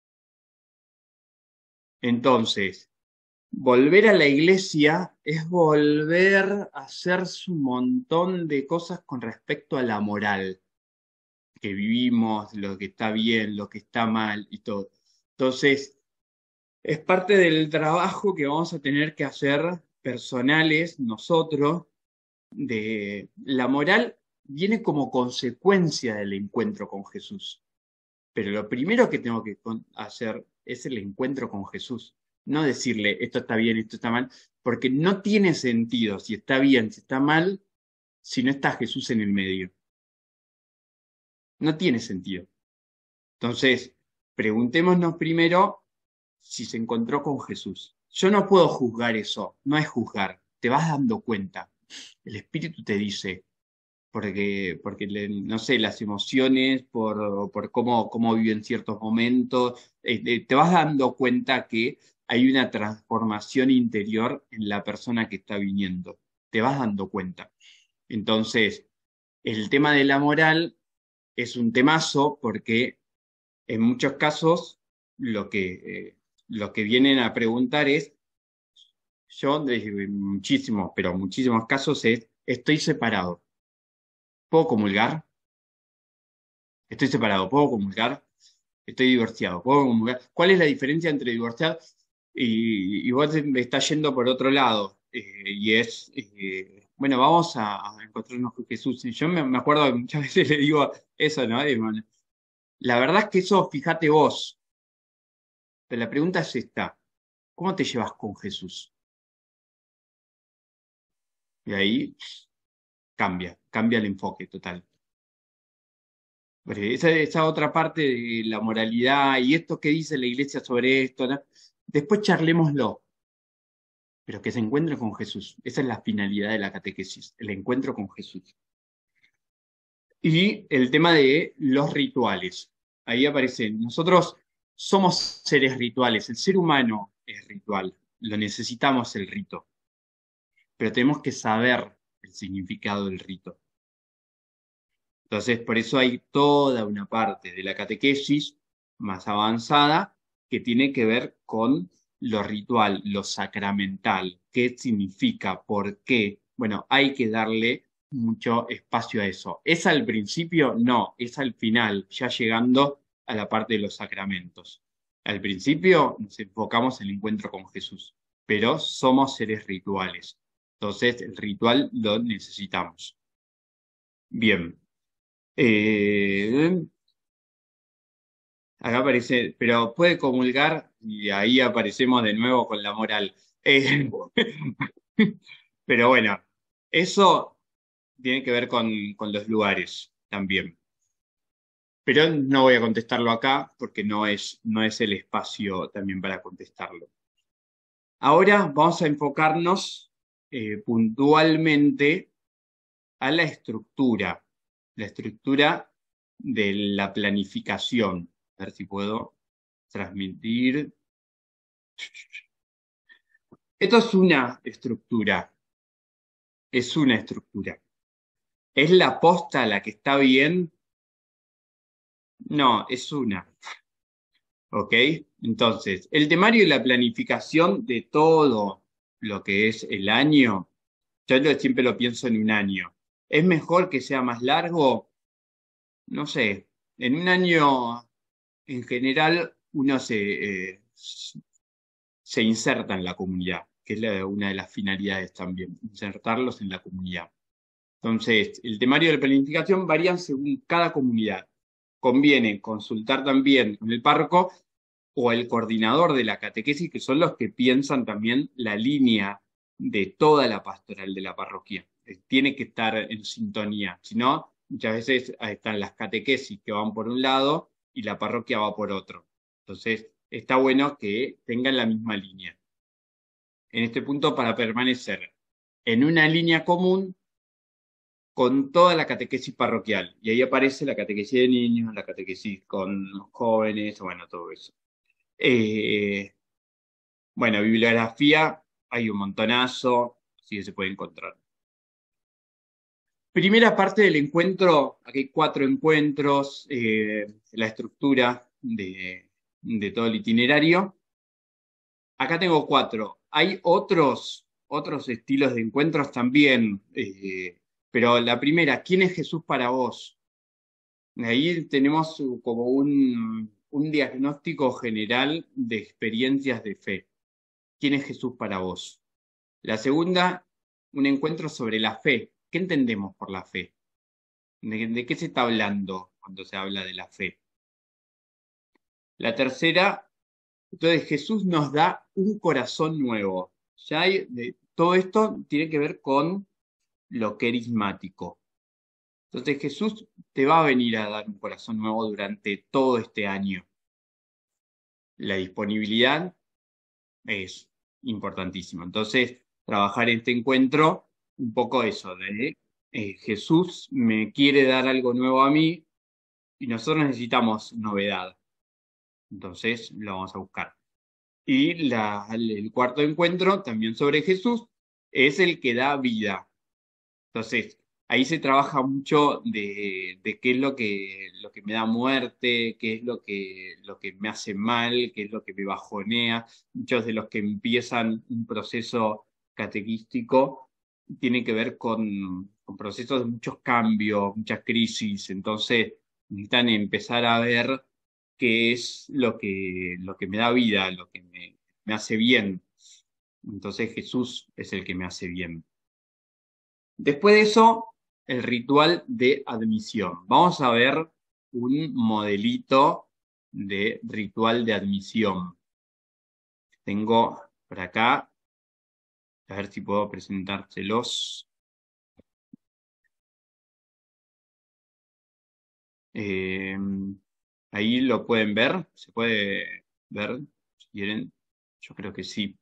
S1: Entonces, volver a la iglesia es volver a hacer un montón de cosas con respecto a la moral que vivimos, lo que está bien, lo que está mal y todo. Entonces, es parte del trabajo que vamos a tener que hacer personales nosotros de la moral viene como consecuencia del encuentro con Jesús. Pero lo primero que tengo que hacer es el encuentro con Jesús. No decirle esto está bien, esto está mal, porque no tiene sentido si está bien, si está mal, si no está Jesús en el medio. No tiene sentido. Entonces, preguntémonos primero si se encontró con Jesús. Yo no puedo juzgar eso, no es juzgar, te vas dando cuenta. El Espíritu te dice, porque no sé, las emociones, por cómo viven ciertos momentos, te vas dando cuenta que hay una transformación interior en la persona que está viniendo. Te vas dando cuenta. Entonces, el tema de la moral es un temazo porque en muchos casos lo que vienen a preguntar es, yo de muchísimos, pero muchísimos casos es, estoy separado, ¿puedo comulgar? Estoy separado, ¿puedo comulgar? Estoy divorciado, ¿puedo comulgar? ¿Cuál es la diferencia entre divorciado y vos me estás yendo por otro lado? Y es, bueno, vamos a encontrarnos con Jesús. Y yo me acuerdo que muchas veces le digo eso, ¿no? Bueno, la verdad es que eso, fíjate vos, pero la pregunta es esta, ¿cómo te llevas con Jesús? Y ahí cambia el enfoque total. Porque esa otra parte de la moralidad y esto que dice la iglesia sobre esto, ¿no? Después charlémoslo, pero que se encuentre con Jesús. Esa es la finalidad de la catequesis, el encuentro con Jesús. Y el tema de los rituales. Ahí aparece, nosotros somos seres rituales, el ser humano es ritual, lo necesitamos el rito, pero tenemos que saber el significado del rito. Entonces, por eso hay toda una parte de la catequesis más avanzada que tiene que ver con lo ritual, lo sacramental, qué significa, por qué. Bueno, hay que darle mucho espacio a eso. ¿Es al principio? No, es al final, ya llegando a la parte de los sacramentos. Al principio nos enfocamos en el encuentro con Jesús, pero somos seres rituales. Entonces, el ritual lo necesitamos. Bien. Eh, Acá aparece, pero puede comulgar y ahí aparecemos de nuevo con la moral. Pero bueno, eso tiene que ver con los lugares también. Pero no voy a contestarlo acá porque no es el espacio también para contestarlo. Ahora vamos a enfocarnos puntualmente a la estructura de la planificación. A ver si puedo transmitir. Esto es una estructura. ¿Es la posta la que está bien? No, es una. ¿Ok? Entonces, el temario y la planificación de todo lo que es el año, siempre lo pienso en un año. ¿Es mejor que sea más largo? No sé. En un año, en general, uno se inserta en la comunidad, que es una de las finalidades también, insertarlos en la comunidad. Entonces, el temario de la planificación varía según cada comunidad. Conviene consultar también con el párroco o el coordinador de la catequesis, que son los que piensan también la línea de toda la pastoral de la parroquia. Tiene que estar en sintonía, si no, muchas veces están las catequesis que van por un lado y la parroquia va por otro. Entonces, está bueno que tengan la misma línea. En este punto, para permanecer en una línea común, con toda la catequesis parroquial. Y ahí aparece la catequesis de niños, la catequesis con jóvenes, bueno, todo eso. Eh, bueno, bibliografía, hay un montonazo, así que se puede encontrar. Primera parte del encuentro, aquí hay 4 encuentros, la estructura de todo el itinerario. Acá tengo 4. Hay otros estilos de encuentros también, pero la primera, ¿quién es Jesús para vos? Ahí tenemos como un diagnóstico general de experiencias de fe. ¿Quién es Jesús para vos? La segunda, un encuentro sobre la fe. ¿Qué entendemos por la fe? ¿De qué se está hablando cuando se habla de la fe? La tercera, entonces Jesús nos da un corazón nuevo. Ya hay, todo esto tiene que ver con lo carismático. Entonces Jesús te va a venir a dar un corazón nuevo durante todo este año. La disponibilidad es importantísima. Entonces, trabajar este encuentro, un poco eso, de Jesús me quiere dar algo nuevo a mí y nosotros necesitamos novedad. Entonces, lo vamos a buscar. Y el cuarto encuentro, también sobre Jesús, es el que da vida. Entonces, ahí se trabaja mucho de qué es lo que me da muerte, qué es lo que me hace mal, qué es lo que me bajonea. Muchos de los que empiezan un proceso catequístico tienen que ver con procesos de muchos cambios, muchas crisis. Entonces, necesitan empezar a ver qué es lo que me da vida, lo que me hace bien. Entonces, Jesús es el que me hace bien. Después de eso, el ritual de admisión. Vamos a ver un modelito de ritual de admisión. Tengo por acá, a ver si puedo presentárselos. Eh, ahí lo pueden ver, se puede ver si quieren. Yo creo que sí.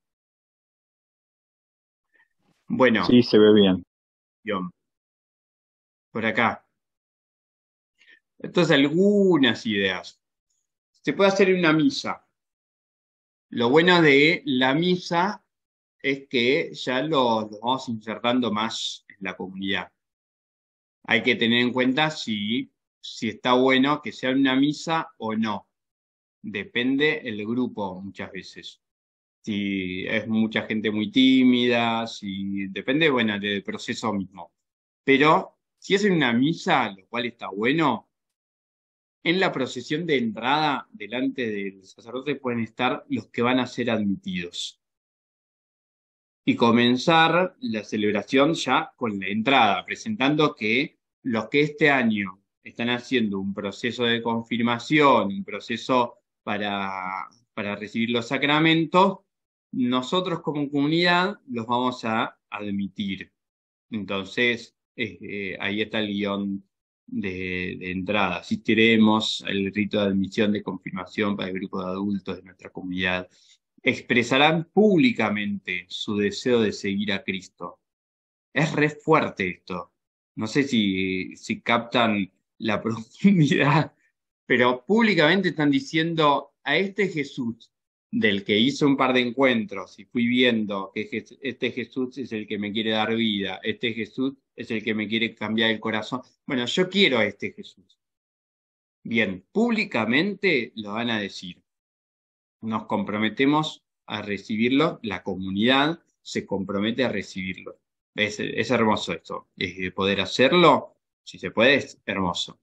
S1: Bueno,
S2: Sí, se ve bien.
S1: yo, por acá. Entonces, algunas ideas. Se puede hacer en una misa. Lo bueno de la misa es que ya lo vamos insertando más en la comunidad. Hay que tener en cuenta si está bueno que sea una misa o no. Depende el grupo muchas veces. Si es mucha gente muy tímida, si depende, bueno, del proceso mismo. Pero si es en una misa, lo cual está bueno, en la procesión de entrada delante del sacerdote pueden estar los que van a ser admitidos y comenzar la celebración ya con la entrada, presentando que los que este año están haciendo un proceso de confirmación, un proceso para recibir los sacramentos, nosotros como comunidad los vamos a admitir. Entonces, ahí está el guión de entrada. Asistiremos al rito de admisión de confirmación para el grupo de adultos de nuestra comunidad. Expresarán públicamente su deseo de seguir a Cristo. Es re fuerte esto. No sé si captan la profundidad, pero públicamente están diciendo a este Jesús del que hice un par de encuentros y fui viendo que este Jesús es el que me quiere dar vida, este Jesús es el que me quiere cambiar el corazón. Bueno, yo quiero a este Jesús. Bien, públicamente lo van a decir. Nos comprometemos a recibirlo, la comunidad se compromete a recibirlo. Es hermoso esto. Poder hacerlo, si se puede, es hermoso.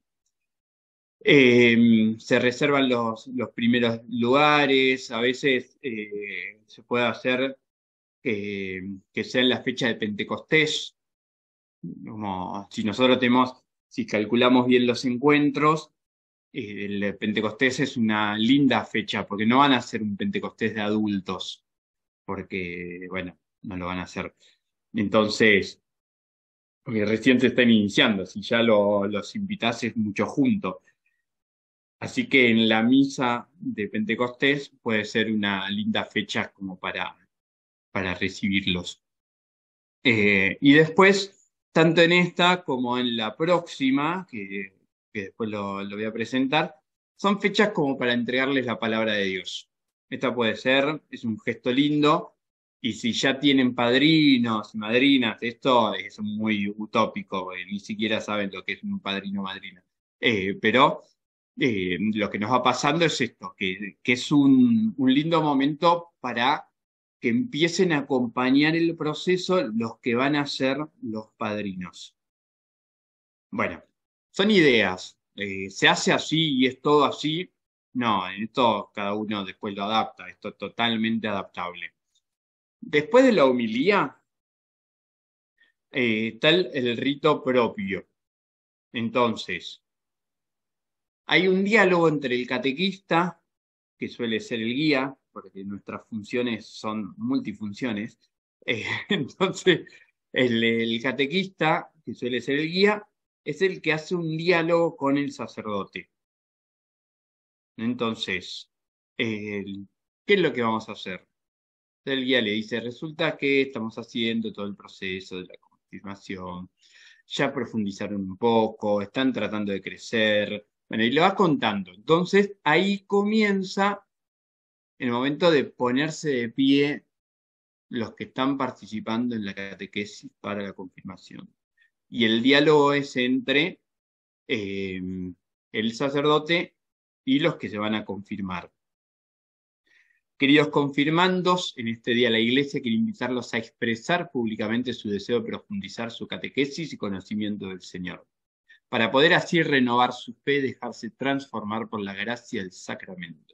S1: Se reservan los primeros lugares, a veces se puede hacer que sea en la fecha de Pentecostés, como si nosotros tenemos, si calculamos bien los encuentros, el Pentecostés es una linda fecha, porque no van a ser un Pentecostés de adultos, porque, bueno, no lo van a hacer. Entonces, porque recién se están iniciando, si ya los invitás es mucho junto. Así que en la misa de Pentecostés puede ser una linda fecha como para recibirlos. Y después, tanto en esta como en la próxima, que después lo voy a presentar, son fechas como para entregarles la palabra de Dios. Esta puede ser, es un gesto lindo, y si ya tienen padrinos y madrinas, esto es muy utópico, porque ni siquiera saben lo que es un padrino o madrina. Pero lo que nos va pasando es esto, que es un lindo momento para que empiecen a acompañar el proceso los que van a ser los padrinos. Bueno, son ideas. ¿Se hace así y es todo así? No, en esto cada uno después lo adapta, esto es totalmente adaptable. Después de la homilía, está el rito propio. Entonces, hay un diálogo entre el catequista, que suele ser el guía, porque nuestras funciones son multifunciones, Entonces, el catequista, que suele ser el guía, es el que hace un diálogo con el sacerdote. Entonces, ¿qué es lo que vamos a hacer? El guía le dice, resulta que estamos haciendo todo el proceso de la confirmación, ya profundizaron un poco, están tratando de crecer, bueno, y lo va contando. Entonces, ahí comienza el momento de ponerse de pie los que están participando en la catequesis para la confirmación. Y el diálogo es entre eh, el sacerdote y los que se van a confirmar. Queridos confirmandos, en este día la Iglesia quiere invitarlos a expresar públicamente su deseo de profundizar su catequesis y conocimiento del Señor, para poder así renovar su fe y dejarse transformar por la gracia del sacramento.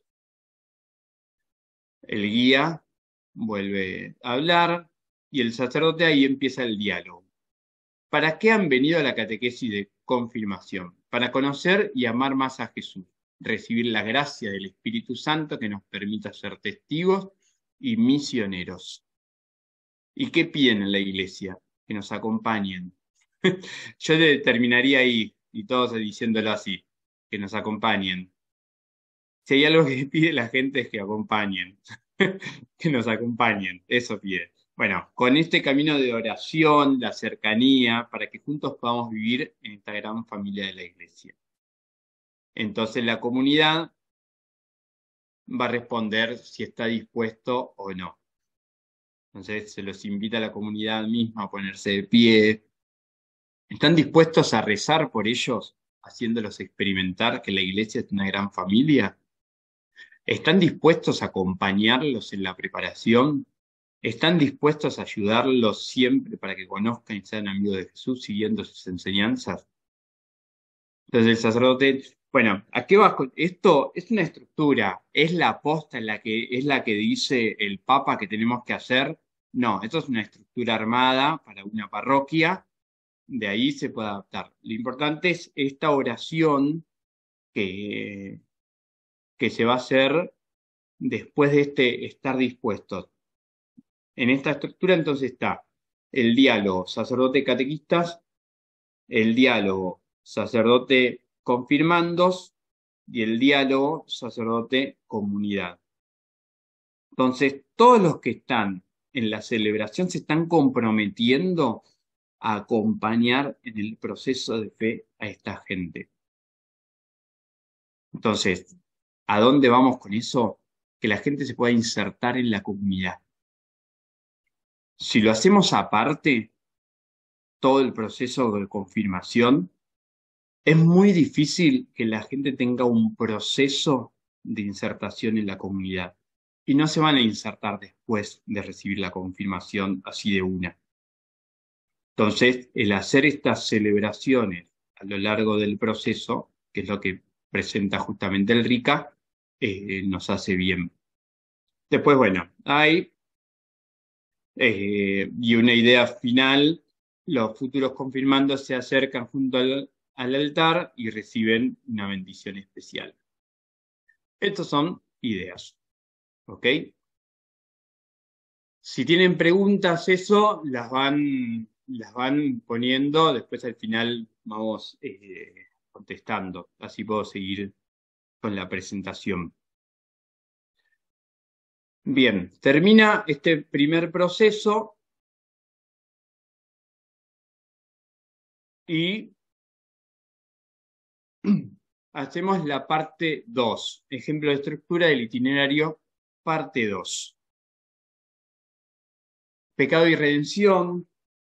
S1: El guía vuelve a hablar y el sacerdote ahí empieza el diálogo. ¿Para qué han venido a la catequesis de confirmación? Para conocer y amar más a Jesús, recibir la gracia del Espíritu Santo que nos permita ser testigos y misioneros. ¿Y qué piden en la iglesia? Que nos acompañen. Yo terminaría ahí y todos diciéndolo así, que nos acompañen. Si hay algo que pide la gente es que acompañen, que nos acompañen, eso pide. Bueno, con este camino de oración, la cercanía, para que juntos podamos vivir en esta gran familia de la iglesia. Entonces la comunidad va a responder si está dispuesto o no. Entonces se los invita a la comunidad misma a ponerse de pie. ¿Están dispuestos a rezar por ellos, haciéndolos experimentar que la iglesia es una gran familia? ¿Están dispuestos a acompañarlos en la preparación? ¿Están dispuestos a ayudarlos siempre para que conozcan y sean amigos de Jesús siguiendo sus enseñanzas? Entonces el sacerdote, bueno, ¿a qué va? Esto es una estructura, es la posta en la que dice el Papa que tenemos que hacer. No, esto es una estructura armada para una parroquia, de ahí se puede adaptar. Lo importante es esta oración que, que se va a hacer después de este estar dispuestos. En esta estructura entonces está el diálogo sacerdote-catequistas, el diálogo sacerdote-confirmandos y el diálogo sacerdote-comunidad. Entonces, todos los que están en la celebración se están comprometiendo a acompañar en el proceso de fe a esta gente. Entonces, ¿a dónde vamos con eso? Que la gente se pueda insertar en la comunidad. Si lo hacemos aparte, todo el proceso de confirmación, es muy difícil que la gente tenga un proceso de insertación en la comunidad. Y no se van a insertar después de recibir la confirmación así de una. Entonces, el hacer estas celebraciones a lo largo del proceso, que es lo que presenta justamente el RICA, nos hace bien. Después, bueno, hay y una idea final, los futuros confirmandos se acercan junto al altar y reciben una bendición especial. Estas son ideas, ¿ok? Si tienen preguntas, eso las van poniendo, después al final vamos contestando, así puedo seguir con la presentación. Bien, termina este primer proceso y hacemos la parte 2, ejemplo de estructura del itinerario, parte 2. Pecado y redención,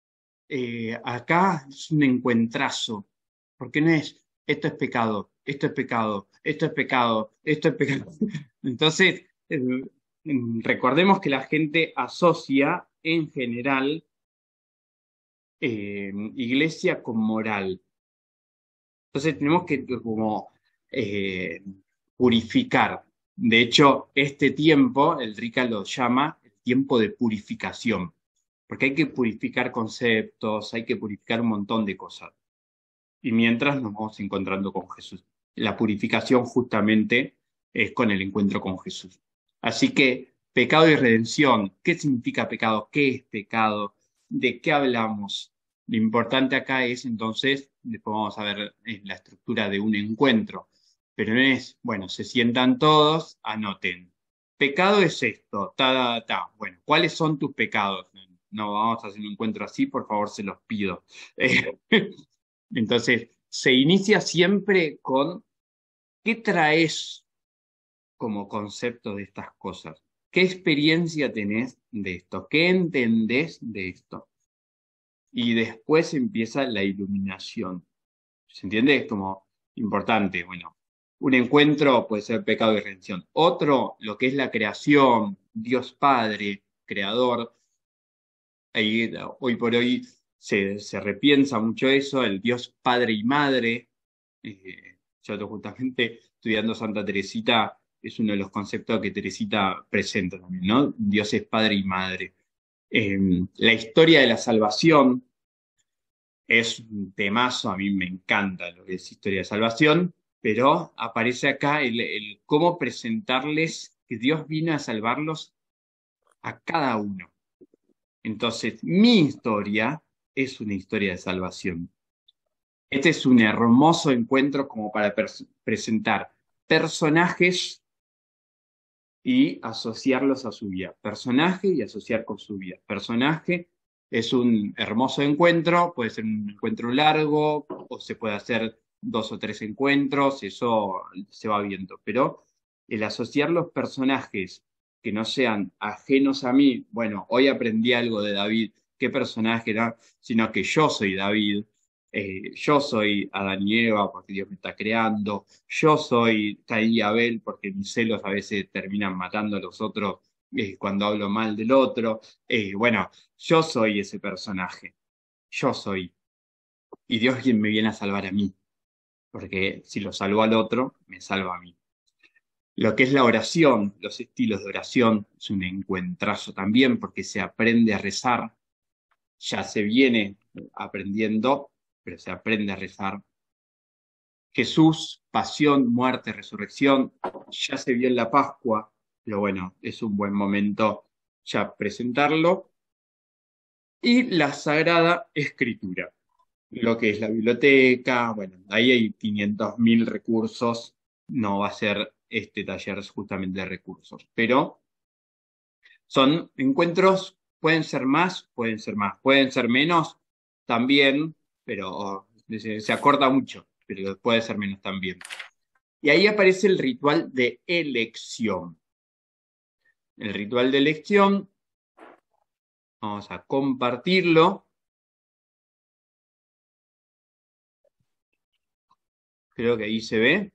S1: acá es un encuentrazo, porque no es, esto es pecado, esto es pecado, esto es pecado, esto es pecado. Entonces, recordemos que la gente asocia en general iglesia con moral. Entonces tenemos que como eh, purificar. De hecho, este tiempo, el RICA lo llama el tiempo de purificación, porque hay que purificar conceptos, hay que purificar un montón de cosas. Y mientras nos vamos encontrando con Jesús. La purificación justamente es con el encuentro con Jesús. Así que Pecado y redención. ¿Qué significa pecado? ¿Qué es pecado? ¿De qué hablamos? Lo importante acá es entonces, después vamos a ver la estructura de un encuentro, pero no es, bueno, se sientan todos, anoten. Pecado es esto, ta, ta, ta. Bueno, ¿cuáles son tus pecados? No vamos a hacer un encuentro así, por favor, se los pido. Eh, entonces, se inicia siempre con ¿qué traes como concepto de estas cosas? ¿Qué experiencia tenés de esto? ¿Qué entendés de esto? Y después empieza la iluminación. ¿Se entiende? Es como importante. Bueno, un encuentro puede ser pecado y redención. Otro, lo que es la creación, Dios Padre, Creador. Ahí, hoy por hoy se repiensa mucho eso, el Dios Padre y Madre. Yo justamente estudiando Santa Teresita es uno de los conceptos que Teresita presenta también, ¿no? Dios es Padre y Madre. Eh, la historia de la salvación es un temazo, a mí me encanta lo que es historia de salvación, pero aparece acá el cómo presentarles que Dios vino a salvarlos a cada uno. Entonces, mi historia es una historia de salvación. Este es un hermoso encuentro como para presentar personajes y asociarlos a su vida. Personaje y asociar con su vida. Personaje es un hermoso encuentro, puede ser un encuentro largo o se puede hacer 2 o 3 encuentros, eso se va viendo, pero el asociar los personajes que no sean ajenos a mí, bueno, hoy aprendí algo de David, qué personaje era, sino que yo soy David, yo soy Adán y Eva porque Dios me está creando, yo soy Caín y Abel porque mis celos a veces terminan matando a los otros cuando hablo mal del otro. Bueno, yo soy ese personaje, yo soy. Y Dios quien me viene a salvar a mí, porque si lo salvo al otro, me salva a mí. Lo que es la oración, los estilos de oración, es un encuentrazo también porque se aprende a rezar, ya se viene aprendiendo, pero se aprende a rezar. Jesús, pasión, muerte, resurrección, ya se vio en la Pascua, pero bueno, es un buen momento ya presentarlo. Y la Sagrada Escritura, lo que es la biblioteca, bueno, ahí hay 500.000 recursos, no va a ser este taller justamente de recursos, pero son encuentros, pueden ser más, pueden ser menos también, pero se acorta mucho, pero puede ser menos también. Y ahí aparece el ritual de elección. El ritual de elección, vamos a compartirlo. Creo que ahí se ve.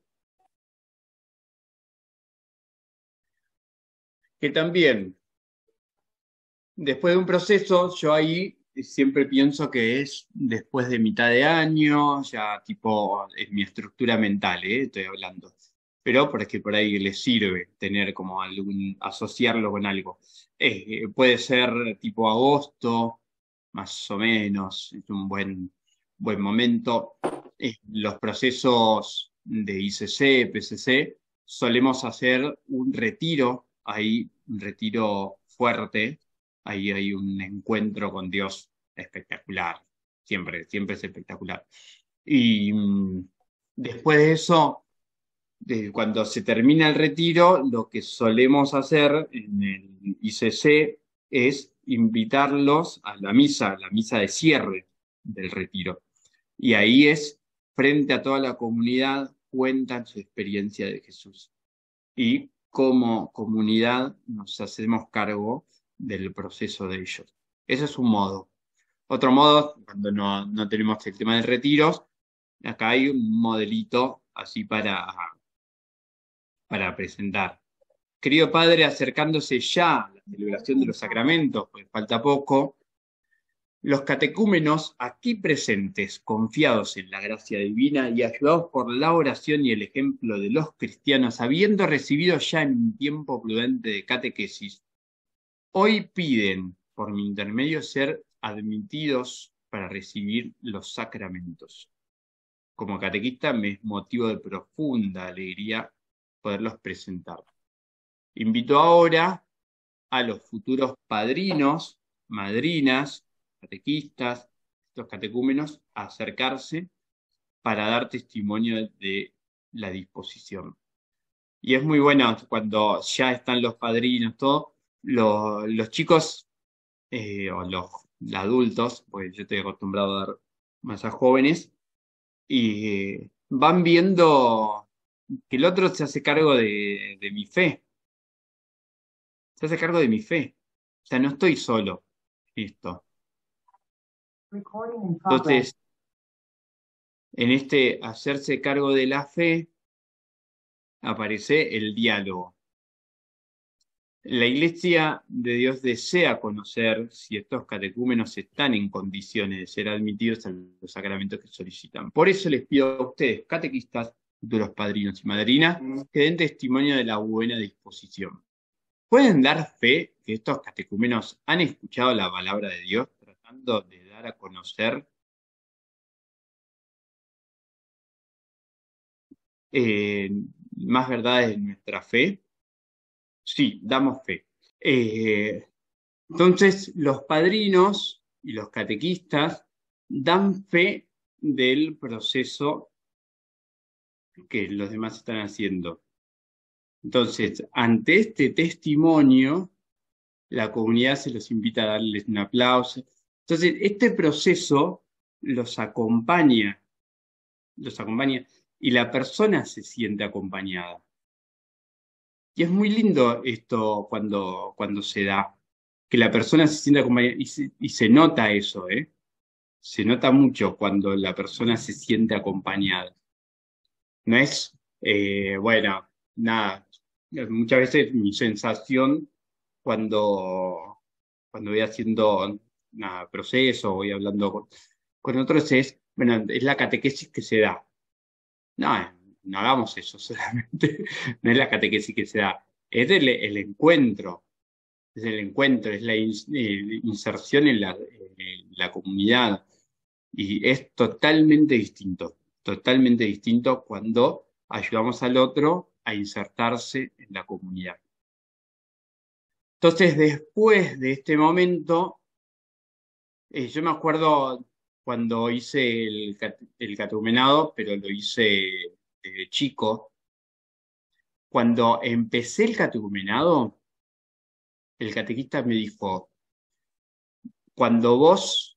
S1: Que también, después de un proceso, yo ahí siempre pienso que es después de mitad de año, ya tipo, es mi estructura mental, estoy hablando. Pero porque por ahí les sirve tener como algún, asociarlo con algo. Puede ser tipo agosto, más o menos, es un buen momento. Los procesos de ICC, PCC, solemos hacer un retiro, ahí, un retiro fuerte, ahí hay un encuentro con Dios espectacular, siempre es espectacular. Y después de eso, cuando se termina el retiro, lo que solemos hacer en el ICC es invitarlos a la misa de cierre del retiro. Y ahí es, frente a toda la comunidad, cuentan su experiencia de Jesús. Y como comunidad nos hacemos cargo del proceso de ellos. Ese es un modo. Otro modo, cuando no tenemos el tema de retiros, acá hay un modelito así para presentar. Querido Padre, acercándose ya a la celebración de los sacramentos, pues falta poco, los catecúmenos aquí presentes, confiados en la gracia divina y ayudados por la oración y el ejemplo de los cristianos, habiendo recibido ya en un tiempo prudente de catequesis, hoy piden, por mi intermedio, ser admitidos para recibir los sacramentos. Como catequista me es motivo de profunda alegría poderlos presentar. Invito ahora a los futuros padrinos, madrinas, catequistas, estos catecúmenos, a acercarse para dar testimonio de la disposición. Y es muy bueno cuando ya están los padrinos, todo, los chicos o los adultos, porque yo estoy acostumbrado a dar más a jóvenes, y van viendo que el otro se hace cargo de mi fe, se hace cargo de mi fe. O sea, no estoy solo en esto. Entonces, en este hacerse cargo de la fe, aparece el diálogo. La Iglesia de Dios desea conocer si estos catecúmenos están en condiciones de ser admitidos a los sacramentos que solicitan. Por eso les pido a ustedes, catequistas, futuros padrinos y madrinas, que den testimonio de la buena disposición. ¿Pueden dar fe que estos catecúmenos han escuchado la palabra de Dios tratando de dar a conocer eh, más verdades de nuestra fe? Sí, damos fe. Entonces, los padrinos y los catequistas dan fe del proceso que los demás están haciendo. Entonces, ante este testimonio, la comunidad se los invita a darles un aplauso. Entonces, este proceso los acompaña y la persona se siente acompañada. Y es muy lindo esto cuando se da, que la persona se siente acompañada y se nota eso, ¿eh? Se nota mucho cuando la persona se siente acompañada. No es, bueno, nada, muchas veces mi sensación cuando voy haciendo nada, proceso, voy hablando con otros es, bueno, es la catequesis que se da. No, no hagamos eso solamente, no es la catequesis que se da, es el encuentro, es la inserción en la comunidad. Y es totalmente distinto cuando ayudamos al otro a insertarse en la comunidad. Entonces, después de este momento, yo me acuerdo cuando hice el catecumenado, pero lo hice desde chico. Cuando empecé el catecumenado, el catequista me dijo, cuando vos,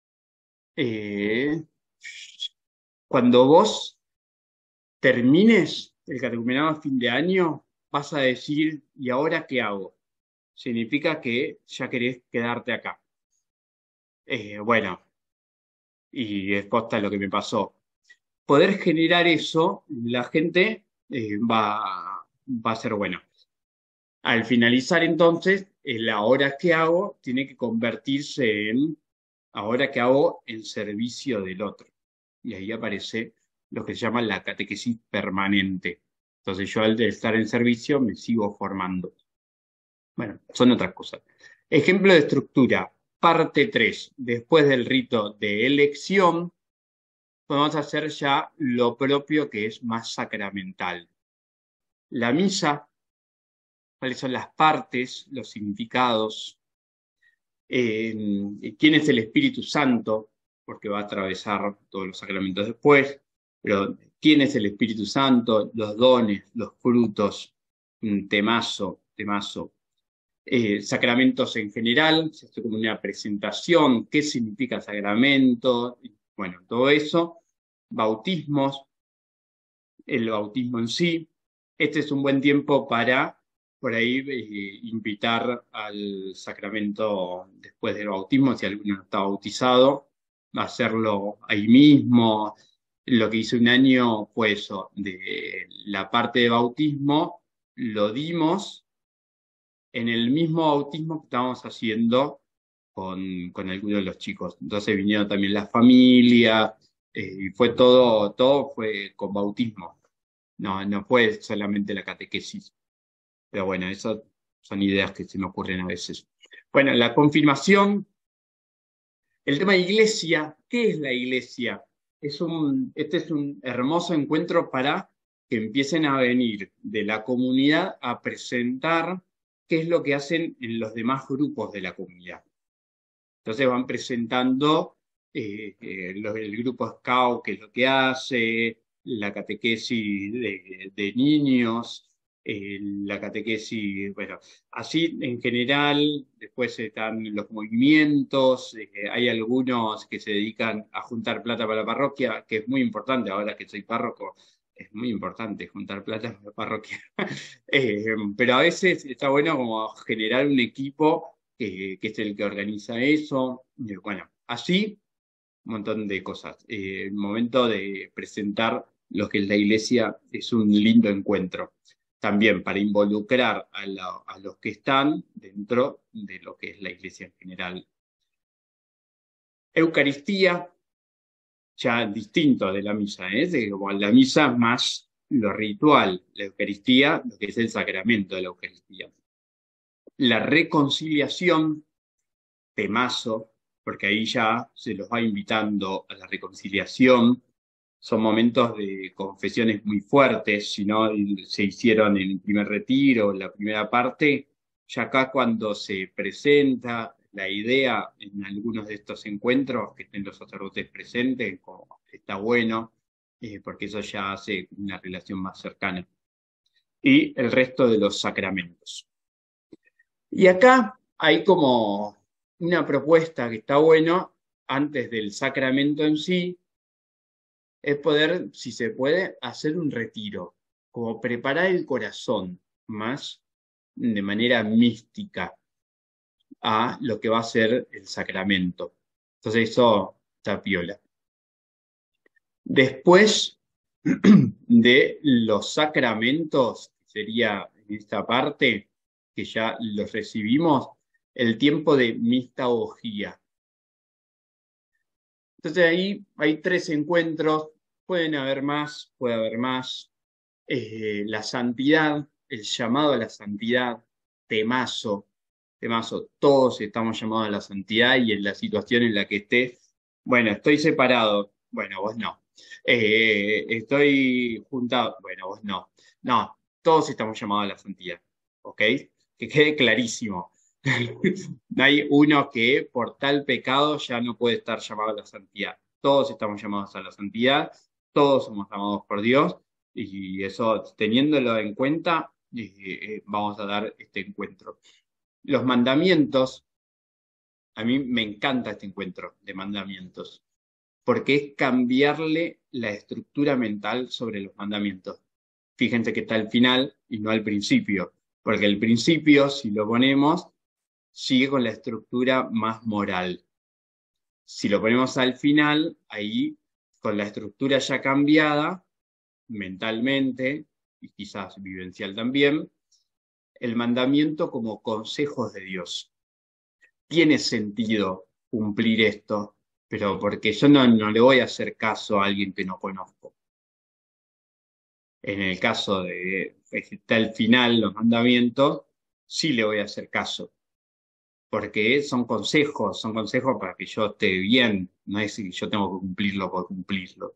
S1: eh, cuando vos termines el catecumenado a fin de año, vas a decir, ¿y ahora qué hago? Significa que ya querés quedarte acá. Bueno, y es posta lo que me pasó. Poder generar eso, la gente va a ser bueno. Al finalizar entonces, el ahora que hago tiene que convertirse en ahora que hago en servicio del otro. Y ahí aparece lo que se llama la catequesis permanente. Entonces yo al estar en servicio me sigo formando. Bueno, son otras cosas. Ejemplo de estructura, parte 3. Después del rito de elección, podemos hacer ya lo propio que es más sacramental. La misa, cuáles son las partes, los significados, quién es el Espíritu Santo, porque va a atravesar todos los sacramentos después, pero quién es el Espíritu Santo, los dones, los frutos, un temazo. Sacramentos en general, se hace como una presentación, qué significa sacramento, bueno, todo eso, bautismos, el bautismo en sí. Este es un buen tiempo para, por ahí, invitar al sacramento después del bautismo, si alguno no está bautizado, hacerlo ahí mismo. Lo que hice un año fue eso, de la parte de bautismo, lo dimos en el mismo bautismo que estábamos haciendo con algunos de los chicos. Entonces vinieron también las familias, y fue todo fue con bautismo. No fue solamente la catequesis. Pero bueno, esas son ideas que se me ocurren a veces. Bueno, la confirmación, el tema de iglesia, ¿qué es la iglesia? Este es un hermoso encuentro para que empiecen a venir de la comunidad a presentar qué es lo que hacen en los demás grupos de la comunidad. Entonces van presentando el grupo Scout, qué es lo que hace, la catequesis de niños, la catequesis, bueno, así en general. Después están los movimientos, hay algunos que se dedican a juntar plata para la parroquia, que es muy importante. Ahora que soy párroco, es muy importante juntar plata para la parroquia. Pero a veces está bueno como generar un equipo que es el que organiza eso. Bueno, así un montón de cosas. El momento de presentar lo que es la iglesia es un lindo encuentro. También para involucrar a los que están dentro de lo que es la iglesia en general. Eucaristía, ya distinto de la misa, ¿eh? La misa más lo ritual, la Eucaristía, lo que es el sacramento de la Eucaristía. La reconciliación, temazo, porque ahí ya se los va invitando a la reconciliación. Son momentos de confesiones muy fuertes, si no se hicieron en el primer retiro, en la primera parte. Ya acá cuando se presenta la idea en algunos de estos encuentros, que estén los sacerdotes presentes, como está bueno, porque eso ya hace una relación más cercana. Y el resto de los sacramentos. Y acá hay como una propuesta que está bueno, antes del sacramento en sí, es poder, si se puede, hacer un retiro, como preparar el corazón más de manera mística a lo que va a ser el sacramento. Entonces eso está piola. Después de los sacramentos, sería en esta parte que ya los recibimos, el tiempo de mistagogía. Entonces ahí hay 3 encuentros, pueden haber más, puede haber más. La santidad, el llamado a la santidad, temazo, temazo, todos estamos llamados a la santidad y en la situación en la que estés. Bueno, estoy separado, bueno, vos no. Estoy juntado, bueno, vos no. No, todos estamos llamados a la santidad, ¿ok? Que quede clarísimo. No hay uno que por tal pecado ya no puede estar llamado a la santidad. Todos estamos llamados a la santidad, todos somos amados por Dios, y eso, teniéndolo en cuenta, vamos a dar este encuentro. Los mandamientos, a mí me encanta este encuentro de mandamientos, porque es cambiarle la estructura mental sobre los mandamientos. Fíjense que está al final y no al principio, porque el principio, si lo ponemos, sigue con la estructura más moral. Si lo ponemos al final, ahí, con la estructura ya cambiada, mentalmente, y quizás vivencial también, el mandamiento como consejos de Dios. Tiene sentido cumplir esto, pero porque yo no le voy a hacer caso a alguien que no conozco. En el caso de está al final los mandamientos, sí le voy a hacer caso, porque son consejos para que yo esté bien, no es que yo tengo que cumplirlo por cumplirlo.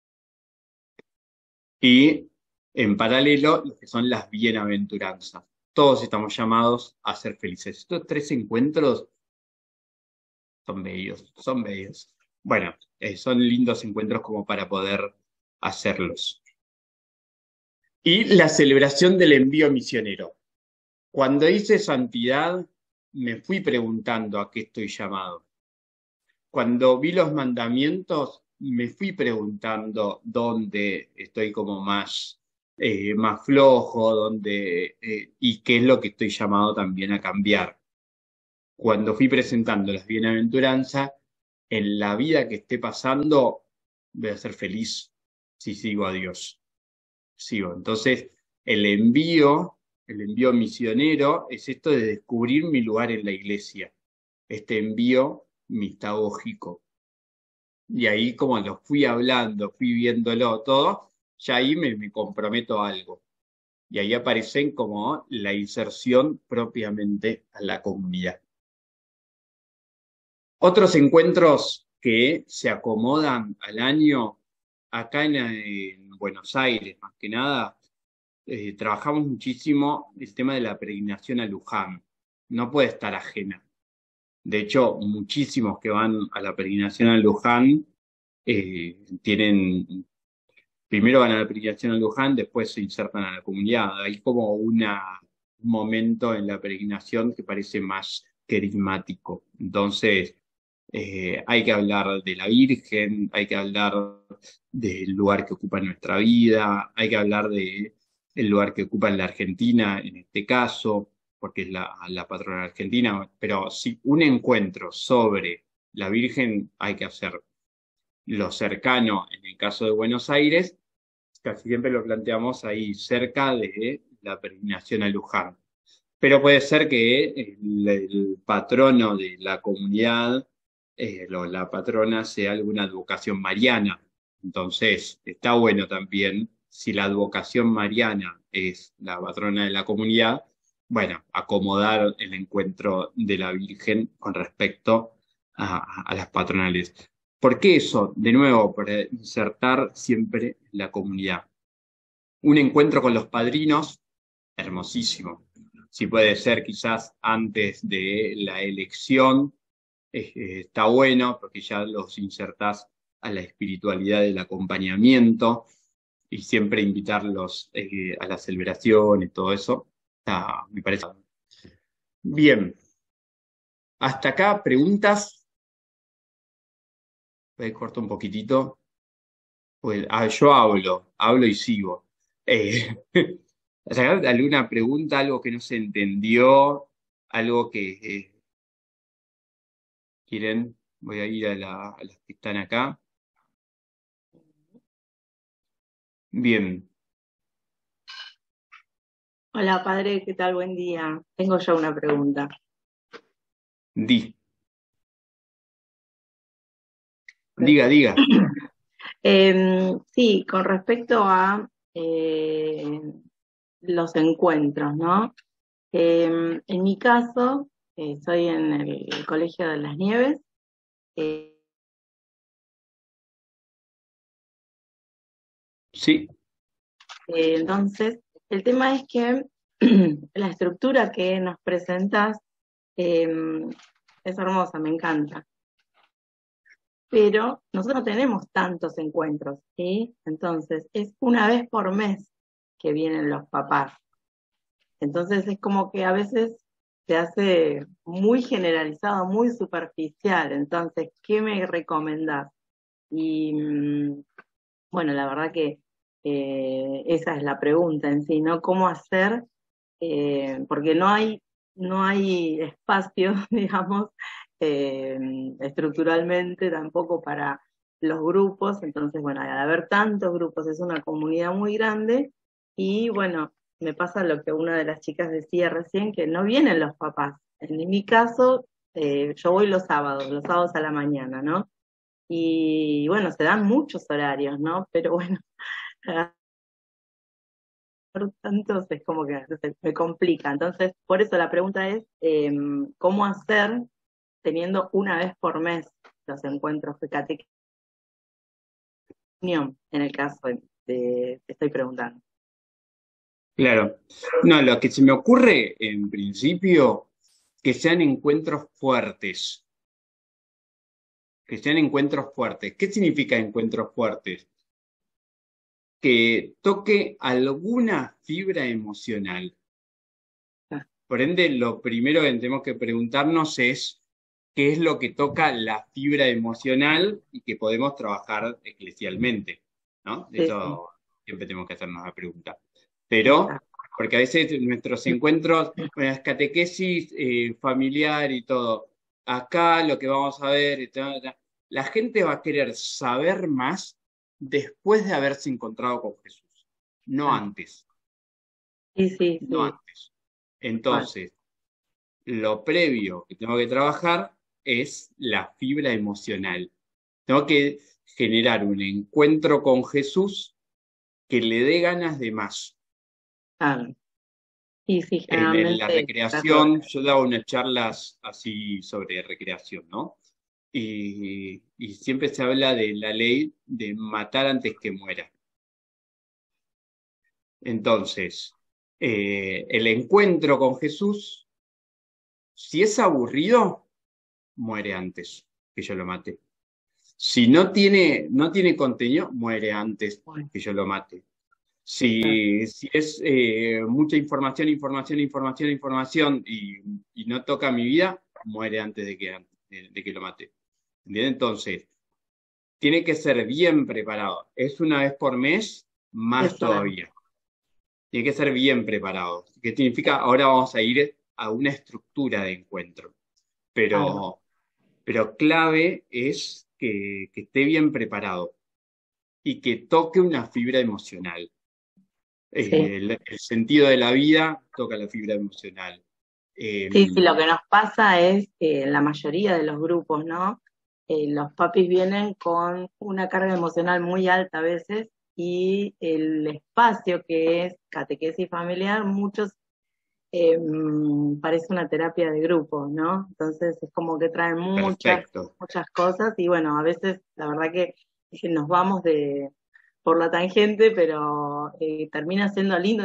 S1: Y en paralelo, lo que son las bienaventuranzas. Todos estamos llamados a ser felices. Estos 3 encuentros son bellos, son bellos. Bueno, son lindos encuentros como para poder hacerlos. Y la celebración del envío misionero. Cuando hice santidad, me fui preguntando a qué estoy llamado. Cuando vi los mandamientos, me fui preguntando dónde estoy como más flojo, y qué es lo que estoy llamado también a cambiar. Cuando fui presentando las bienaventuranzas, en la vida que esté pasando, voy a ser feliz si sigo a Dios. Sigo. Entonces, el envío misionero, es esto de descubrir mi lugar en la iglesia, este envío mistagógico. Y ahí, como lo fui hablando, fui viéndolo todo, ya ahí me comprometo a algo. Y ahí aparecen como la inserción propiamente a la comunidad. Otros encuentros que se acomodan al año, acá en Buenos Aires, más que nada, trabajamos muchísimo el tema de la peregrinación a Luján. No puede estar ajena. De hecho, muchísimos que van a la peregrinación a Luján primero van a la peregrinación a Luján, después se insertan a la comunidad. Hay como un momento en la peregrinación que parece más carismático. Entonces, hay que hablar de la Virgen, hay que hablar del lugar que ocupa en nuestra vida, hay que hablar del lugar que ocupa en la Argentina, en este caso, porque es la patrona argentina. Pero si un encuentro sobre la Virgen hay que hacer lo cercano, en el caso de Buenos Aires, casi siempre lo planteamos ahí, cerca de la peregrinación a Luján. Pero puede ser que el patrono de la comunidad, la patrona, sea alguna advocación mariana. Entonces, está bueno también, si la advocación mariana es la patrona de la comunidad, bueno, acomodar el encuentro de la Virgen con respecto a las patronales. ¿Por qué eso? De nuevo, para insertar siempre la comunidad. Un encuentro con los padrinos, hermosísimo. Si puede ser quizás antes de la elección, está bueno porque ya los insertás a la espiritualidad del acompañamiento y siempre invitarlos a la celebración y todo eso. Me parece. Bien, hasta acá preguntas. Voy a cortar un poquitito. Pues, yo hablo y sigo. Eh, ¿hasta acá alguna pregunta, algo que no se entendió, algo que quieren? Voy a ir a las que están acá. Bien,
S2: Hola padre, ¿qué tal? Buen día. Tengo yo una pregunta.
S1: di, diga.
S2: Sí, con respecto a eh, los encuentros, ¿no? En mi caso, soy en el Colegio de las Nieves. eh,
S1: Sí,
S2: entonces, el tema es que la estructura que nos presentas eh, es hermosa, me encanta. Pero nosotros no tenemos tantos encuentros, ¿sí? Entonces, es una vez por mes que vienen los papás. Entonces, es como que a veces se hace muy generalizado, muy superficial. Entonces, ¿qué me recomendás? Y bueno, la verdad que esa es la pregunta en sí, ¿no? ¿Cómo hacer? Porque no hay espacio, digamos, eh, estructuralmente tampoco para los grupos. Entonces, bueno, al haber tantos grupos, es una comunidad muy grande. Y bueno, me pasa lo que una de las chicas decía recién, que no vienen los papás. En mi caso, yo voy los sábados a la mañana, ¿no? Y bueno, se dan muchos horarios, ¿no? Pero bueno, tantos es como que se me complica. Entonces, por eso la pregunta es, ¿cómo hacer teniendo una vez por mes los encuentros de catequesis en el caso te estoy preguntando?
S1: claro. No, lo que se me ocurre en principio, que sean encuentros fuertes, que sean encuentros fuertes. ¿Qué significa encuentros fuertes? Que toque alguna fibra emocional.
S2: Ah,
S1: Por ende, lo primero que tenemos que preguntarnos es qué es lo que toca la fibra emocional y que podemos trabajar eclesialmente, ¿no?
S2: sí, sí,
S1: Eso siempre tenemos que hacernos la pregunta. Pero,
S2: exacto.
S1: porque a veces nuestros encuentros, bueno, es catequesis familiar y todo, acá lo que vamos a ver, la gente va a querer saber más después de haberse encontrado con Jesús, no
S2: Ah,
S1: antes,
S2: sí, sí,
S1: no
S2: sí,
S1: antes.
S2: cual.
S1: Entonces, lo previo que tengo que trabajar es la fibra emocional. Tengo que generar un encuentro con Jesús que le dé ganas de más.
S2: Ah, sí, sí,
S1: En la
S2: generalmente trato.
S1: recreación, yo daba unas charlas así sobre recreación, ¿no? Y siempre se habla de la ley de matar antes que muera. Entonces, el encuentro con Jesús, si es aburrido, muere antes que yo lo mate. Si no tiene contenido, muere antes
S2: Bueno,
S1: que yo lo mate.
S2: claro,
S1: Si es mucha información, información, información, información y no toca mi vida, muere antes de que lo mate. ¿Entiendes? Entonces, tiene que ser bien preparado. Es una vez por mes, más
S2: es una vez.
S1: todavía. Tiene que ser bien preparado. ¿Qué significa?
S2: Sí,
S1: Ahora vamos a ir a una estructura de encuentro.
S2: claro,
S1: Pero clave es que esté bien preparado y que toque una fibra emocional.
S2: sí.
S1: El sentido de la vida toca la fibra emocional. Eh,
S2: Sí, sí, lo que nos pasa es que en la mayoría de los grupos, ¿no? Los papis vienen con una carga emocional muy alta a veces y el espacio que es catequesis familiar, muchos parece una terapia de grupo, ¿no? Entonces es como que traen
S1: Perfecto.
S2: muchas cosas y bueno, a veces la verdad que nos vamos por la tangente, pero termina siendo lindo.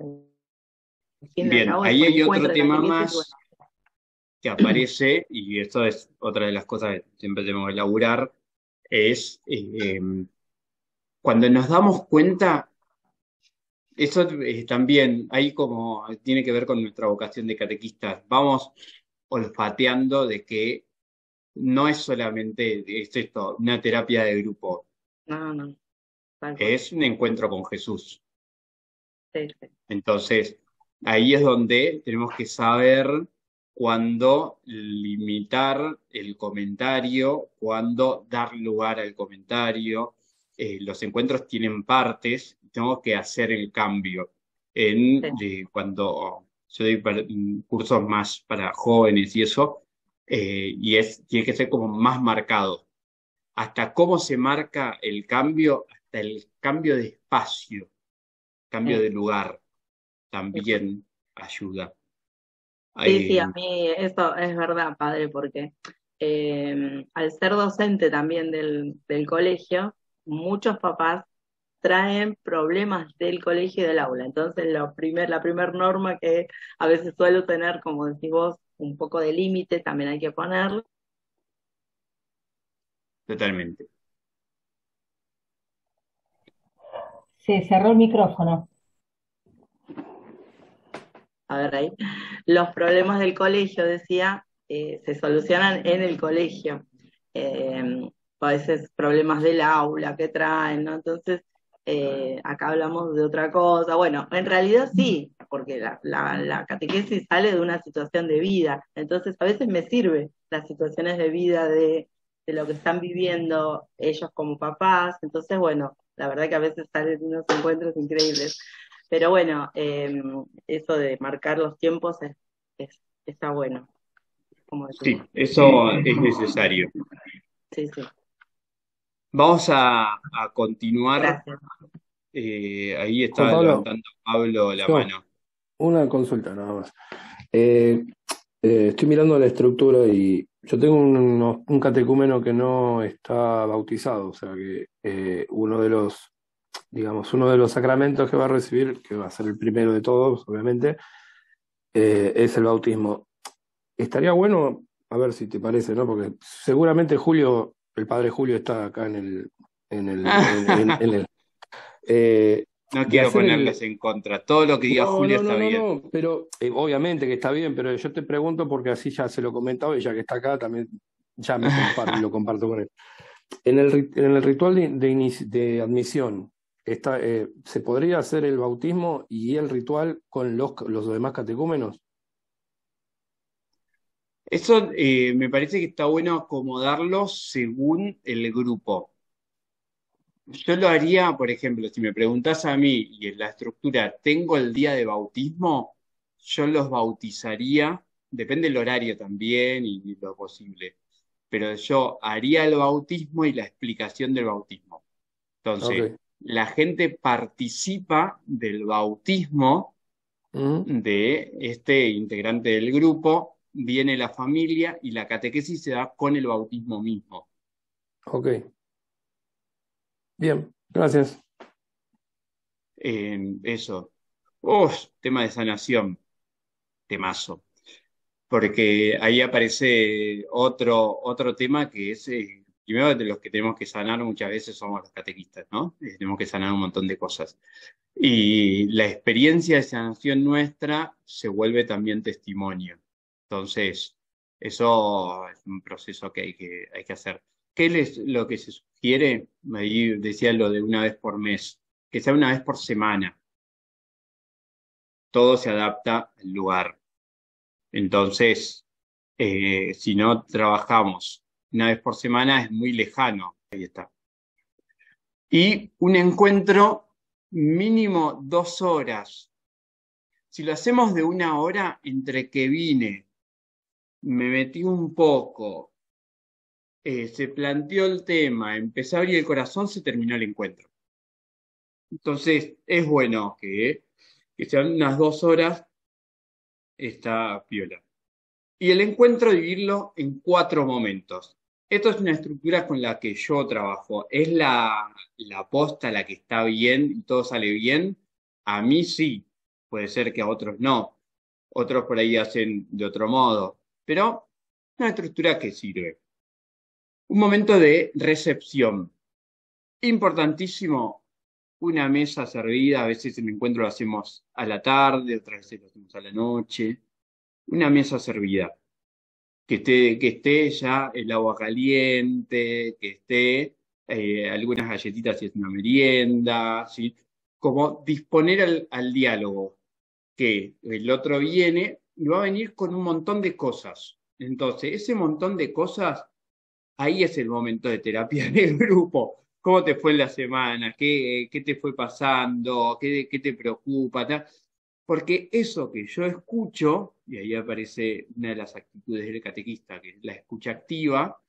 S2: Al fin y al
S1: Bien,
S2: cabo es
S1: ahí
S2: un
S1: hay
S2: encuentro
S1: otro
S2: de
S1: tema
S2: catequesis,
S1: más que aparece, y esto es otra de las cosas que siempre tenemos que elaborar, es cuando nos damos cuenta, eso también, ahí como tiene que ver con nuestra vocación de catequistas, vamos olfateando de que no es solamente es esto, una terapia de grupo,
S2: no, no, tal cual.
S1: es un encuentro con Jesús.
S2: Sí, sí,
S1: Entonces, ahí es donde tenemos que saber cuándo limitar el comentario, cuándo dar lugar al comentario. Los encuentros tienen partes, tenemos que hacer el cambio.
S2: sí,
S1: Cuando yo doy cursos más para jóvenes y eso, tiene que ser como más marcado. Hasta cómo se marca el cambio, hasta el cambio de espacio, cambio
S2: sí,
S1: de lugar
S2: sí, sí.
S1: también ayuda.
S2: Sí, sí, a
S1: Eh,
S2: mí eso es verdad, padre, porque al ser docente también del colegio, muchos papás traen problemas del colegio y del aula. Entonces, la primer norma que a veces suelo tener, como decís vos, un poco de límite, también hay que ponerlo.
S1: Totalmente.
S3: Se cerró el micrófono.
S2: A ver ahí. Los problemas del colegio, decía, se solucionan en el colegio. A veces problemas del aula que traen, ¿no? Entonces, acá hablamos de otra cosa. Bueno, en realidad sí, porque la catequesis sale de una situación de vida. Entonces, a veces me sirve las situaciones de vida de lo que están viviendo ellos como papás. Entonces, bueno, la verdad que a veces salen unos encuentros increíbles. Pero bueno, eso de marcar los tiempos está bueno, como decís vos.
S1: Sí, eso es necesario.
S2: Sí, sí,
S1: Vamos a continuar.
S2: gracias.
S1: Ahí
S4: Juan
S1: estaba
S4: Pablo,
S1: levantando Pablo la
S4: yo,
S1: mano.
S4: una consulta nada más. Eh, estoy mirando la estructura y yo tengo un catecúmeno que no está bautizado, o sea que uno de los, digamos, uno de los sacramentos que va a recibir, que va a ser el primero de todos, obviamente, es el bautismo. Estaría bueno, a ver si te parece, ¿no? Porque seguramente Julio, el padre Julio está acá en el,
S1: No
S4: de
S1: quiero
S4: hacer
S1: ponerlos
S4: el.
S1: en contra. Todo lo que diga
S4: No,
S1: Julio
S4: no, no,
S1: está
S4: no,
S1: bien.
S4: no, pero obviamente que está bien, pero yo te pregunto porque así ya se lo comentaba y ya que está acá también ya lo comparto con él. En el ritual de admisión, ¿se podría hacer el bautismo y el ritual con los demás catecúmenos?
S1: Eso me parece que está bueno acomodarlo según el grupo. Yo lo haría, por ejemplo, si me preguntás a mí y en la estructura, ¿tengo el día de bautismo? Yo los bautizaría, depende del horario también y lo posible, pero yo haría el bautismo y la explicación del bautismo. Entonces,
S4: Ok.
S1: la gente participa del bautismo
S4: Ujú.
S1: de este integrante del grupo, viene la familia y la catequesis se da con el bautismo mismo.
S4: Ok. Bien, gracias.
S1: Eso. Tema de sanación, temazo. Porque ahí aparece otro tema que es, primero de los que tenemos que sanar muchas veces somos los catequistas, ¿no? Tenemos que sanar un montón de cosas. Y la experiencia de sanación nuestra se vuelve también testimonio. Entonces, eso es un proceso que hay que hacer. ¿Qué es lo que se sugiere? Ahí decía lo de una vez por mes, que sea una vez por semana. Todo se adapta al lugar. Entonces, si no trabajamos una vez por semana, es muy lejano. Ahí está. Y un encuentro mínimo 2 horas. Si lo hacemos de 1 hora, entre que vine, me metí un poco, se planteó el tema, empecé a abrir el corazón, se terminó el encuentro. Entonces, es bueno que sean unas 2 horas, está piola. Y el encuentro dividirlo en 4 momentos. Esto es una estructura con la que yo trabajo. ¿Es la posta la que está bien y todo sale bien? A mí sí, puede ser que a otros no. Otros por ahí hacen de otro modo, pero una estructura que sirve. Un momento de recepción. Importantísimo, una mesa servida. A veces el encuentro lo hacemos a la tarde, otras veces lo hacemos a la noche. Una mesa servida. Que esté ya el agua caliente, que esté algunas galletitas si es una merienda, ¿sí? Como disponer al diálogo, que el otro viene y va a venir con un montón de cosas. Entonces, ese montón de cosas, ahí es el momento de terapia en el grupo. ¿Cómo te fue en la semana? ¿Qué te fue pasando? ¿Qué te preocupa? Porque eso que yo escucho, y ahí aparece una de las actitudes del catequista, que es la escucha activa,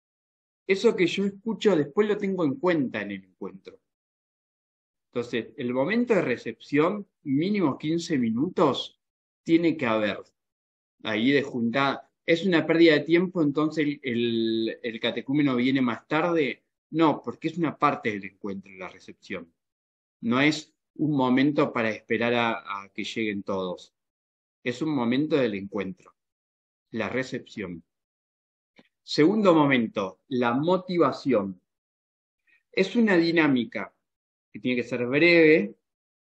S1: eso que yo escucho después lo tengo en cuenta en el encuentro. Entonces, el momento de recepción, mínimo 15 minutos, tiene que haber ahí de juntada. ¿Es una pérdida de tiempo, entonces el catecúmeno viene más tarde? No, porque es una parte del encuentro, la recepción. No es un momento para esperar a que lleguen todos. Es un momento del encuentro, la recepción. Segundo momento, la motivación. Es una dinámica que tiene que ser breve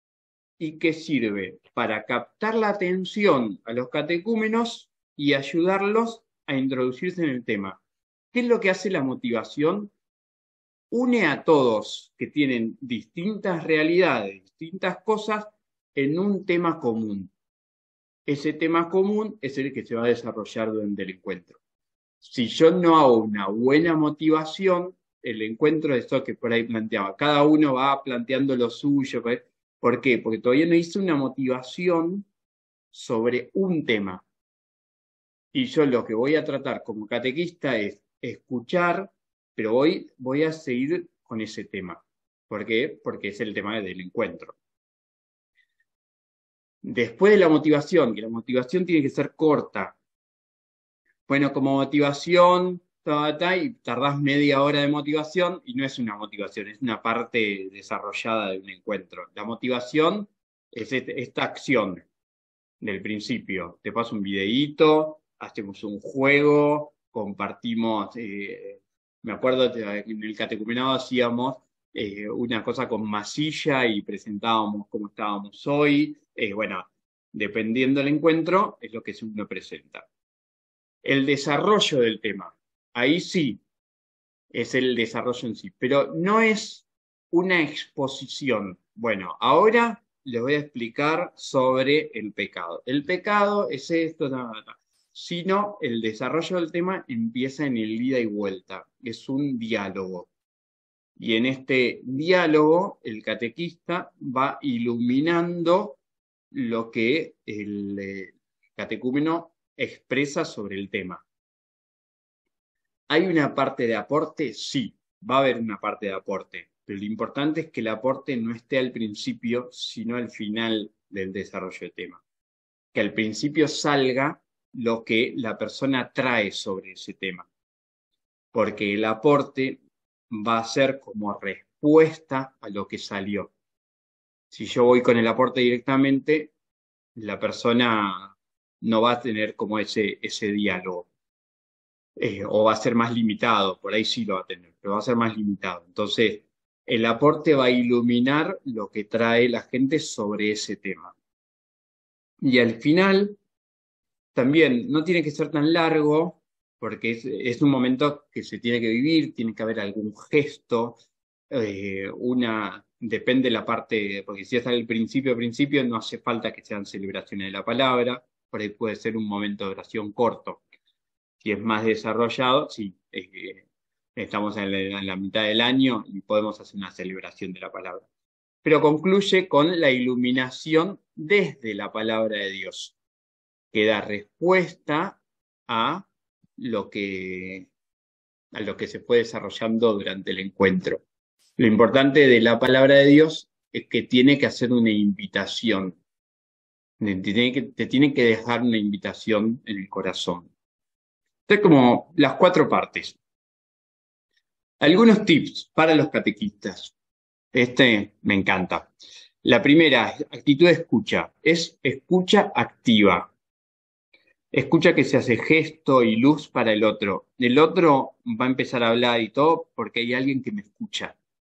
S1: y que sirve para captar la atención a los catecúmenos y ayudarlos a introducirse en el tema. ¿Qué es lo que hace la motivación? Une a todos que tienen distintas realidades, distintas cosas, en un tema común. Ese tema común es el que se va a desarrollar durante el encuentro. Si yo no hago una buena motivación, el encuentro de esto que por ahí planteaba, cada uno va planteando lo suyo. ¿Por qué? Porque todavía no hice una motivación sobre un tema. Y yo lo que voy a tratar como catequista es escuchar, pero hoy voy a seguir con ese tema. ¿Por qué? Porque es el tema del encuentro. Después de la motivación, que la motivación tiene que ser corta. Bueno, como motivación, y tardás media hora de motivación y no es una motivación, es una parte desarrollada de un encuentro. La motivación es esta acción del principio. Te paso un videíto, hacemos un juego, compartimos, me acuerdo en el catecumenado hacíamos una cosa con masilla y presentábamos cómo estábamos hoy. Bueno, dependiendo del encuentro, es lo que uno presenta. El desarrollo del tema, ahí sí es el desarrollo en sí, pero no es una exposición. Bueno, ahora les voy a explicar sobre el pecado. El pecado es esto, sino el desarrollo del tema empieza en el ida y vuelta, es un diálogo. Y en este diálogo el catequista va iluminando lo que el catecúmeno expresa sobre el tema. ¿Hay una parte de aporte? Sí, va a haber una parte de aporte, pero lo importante es que el aporte no esté al principio, sino al final del desarrollo del tema. Que al principio salga lo que la persona trae sobre ese tema, porque el aporte va a ser como respuesta a lo que salió. Si yo voy con el aporte directamente, la persona no va a tener como ese diálogo. O va a ser más limitado, por ahí sí lo va a tener, pero va a ser más limitado. Entonces, el aporte va a iluminar lo que trae la gente sobre ese tema. Y al final, también no tiene que ser tan largo, porque es un momento que se tiene que vivir, tiene que haber algún gesto, depende la parte, porque si es al principio, no hace falta que sean celebraciones de la palabra, por ahí puede ser un momento de oración corto. Si es más desarrollado, sí, estamos en la mitad del año y podemos hacer una celebración de la palabra. Pero concluye con la iluminación desde la palabra de Dios, que da respuesta a lo que, a lo que se fue desarrollando durante el encuentro. Lo importante de la palabra de Dios es que tiene que hacer una invitación, te tiene que dejar una invitación en el corazón. Entonces, como las 4 partes. Algunos tips para los catequistas. Este me encanta. La primera, actitud de escucha. Es escucha activa. Escucha que se hace gesto y luz para el otro. El otro va a empezar a hablar y todo porque hay alguien que me escucha.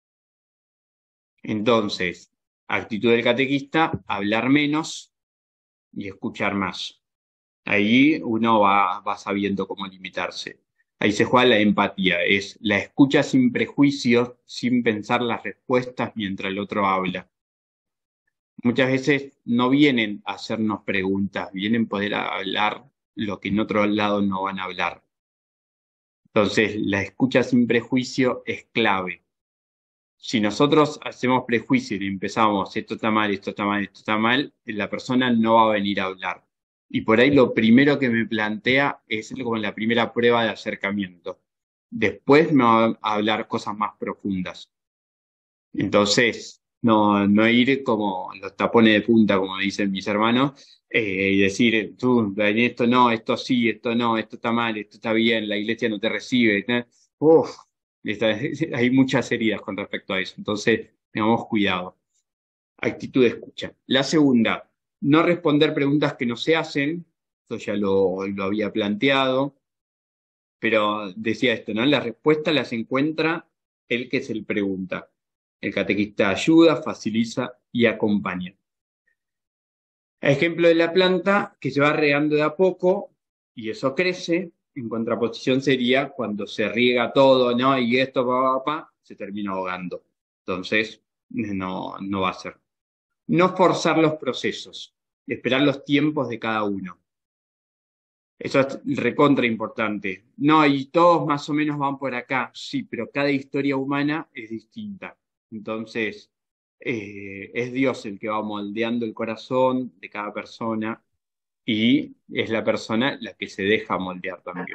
S1: Entonces, actitud del catequista, hablar menos y escuchar más. Ahí uno va sabiendo cómo limitarse. Ahí se juega la empatía, es la escucha sin prejuicios, sin pensar las respuestas mientras el otro habla. Muchas veces no vienen a hacernos preguntas, vienen a poder hablar lo que en otro lado no van a hablar. Entonces, la escucha sin prejuicio es clave. Si nosotros hacemos prejuicios y empezamos, esto está mal, esto está mal, esto está mal, la persona no va a venir a hablar. Y por ahí lo primero que me plantea es como la primera prueba de acercamiento. Después me va a hablar cosas más profundas. Entonces, no ir como los tapones de punta, como dicen mis hermanos, y decir, tú, en esto no, esto sí, esto no, esto está mal, esto está bien, la iglesia no te recibe. Uf, hay muchas heridas con respecto a eso. Entonces, tengamos cuidado. Actitud de escucha. La segunda, no responder preguntas que no se hacen. Esto ya lo había planteado, pero decía esto, ¿no? Las respuestas las encuentra el que se le pregunta. El catequista ayuda, facilita y acompaña. Ejemplo de la planta que se va regando de a poco y eso crece. En contraposición sería cuando se riega todo, ¿no? Y esto, se termina ahogando. Entonces, no va a ser. No forzar los procesos, esperar los tiempos de cada uno. Eso es recontra importante. No, y todos más o menos van por acá, sí, pero cada historia humana es distinta. Entonces, es Dios el que va moldeando el corazón de cada persona y es la persona la que se deja moldear también.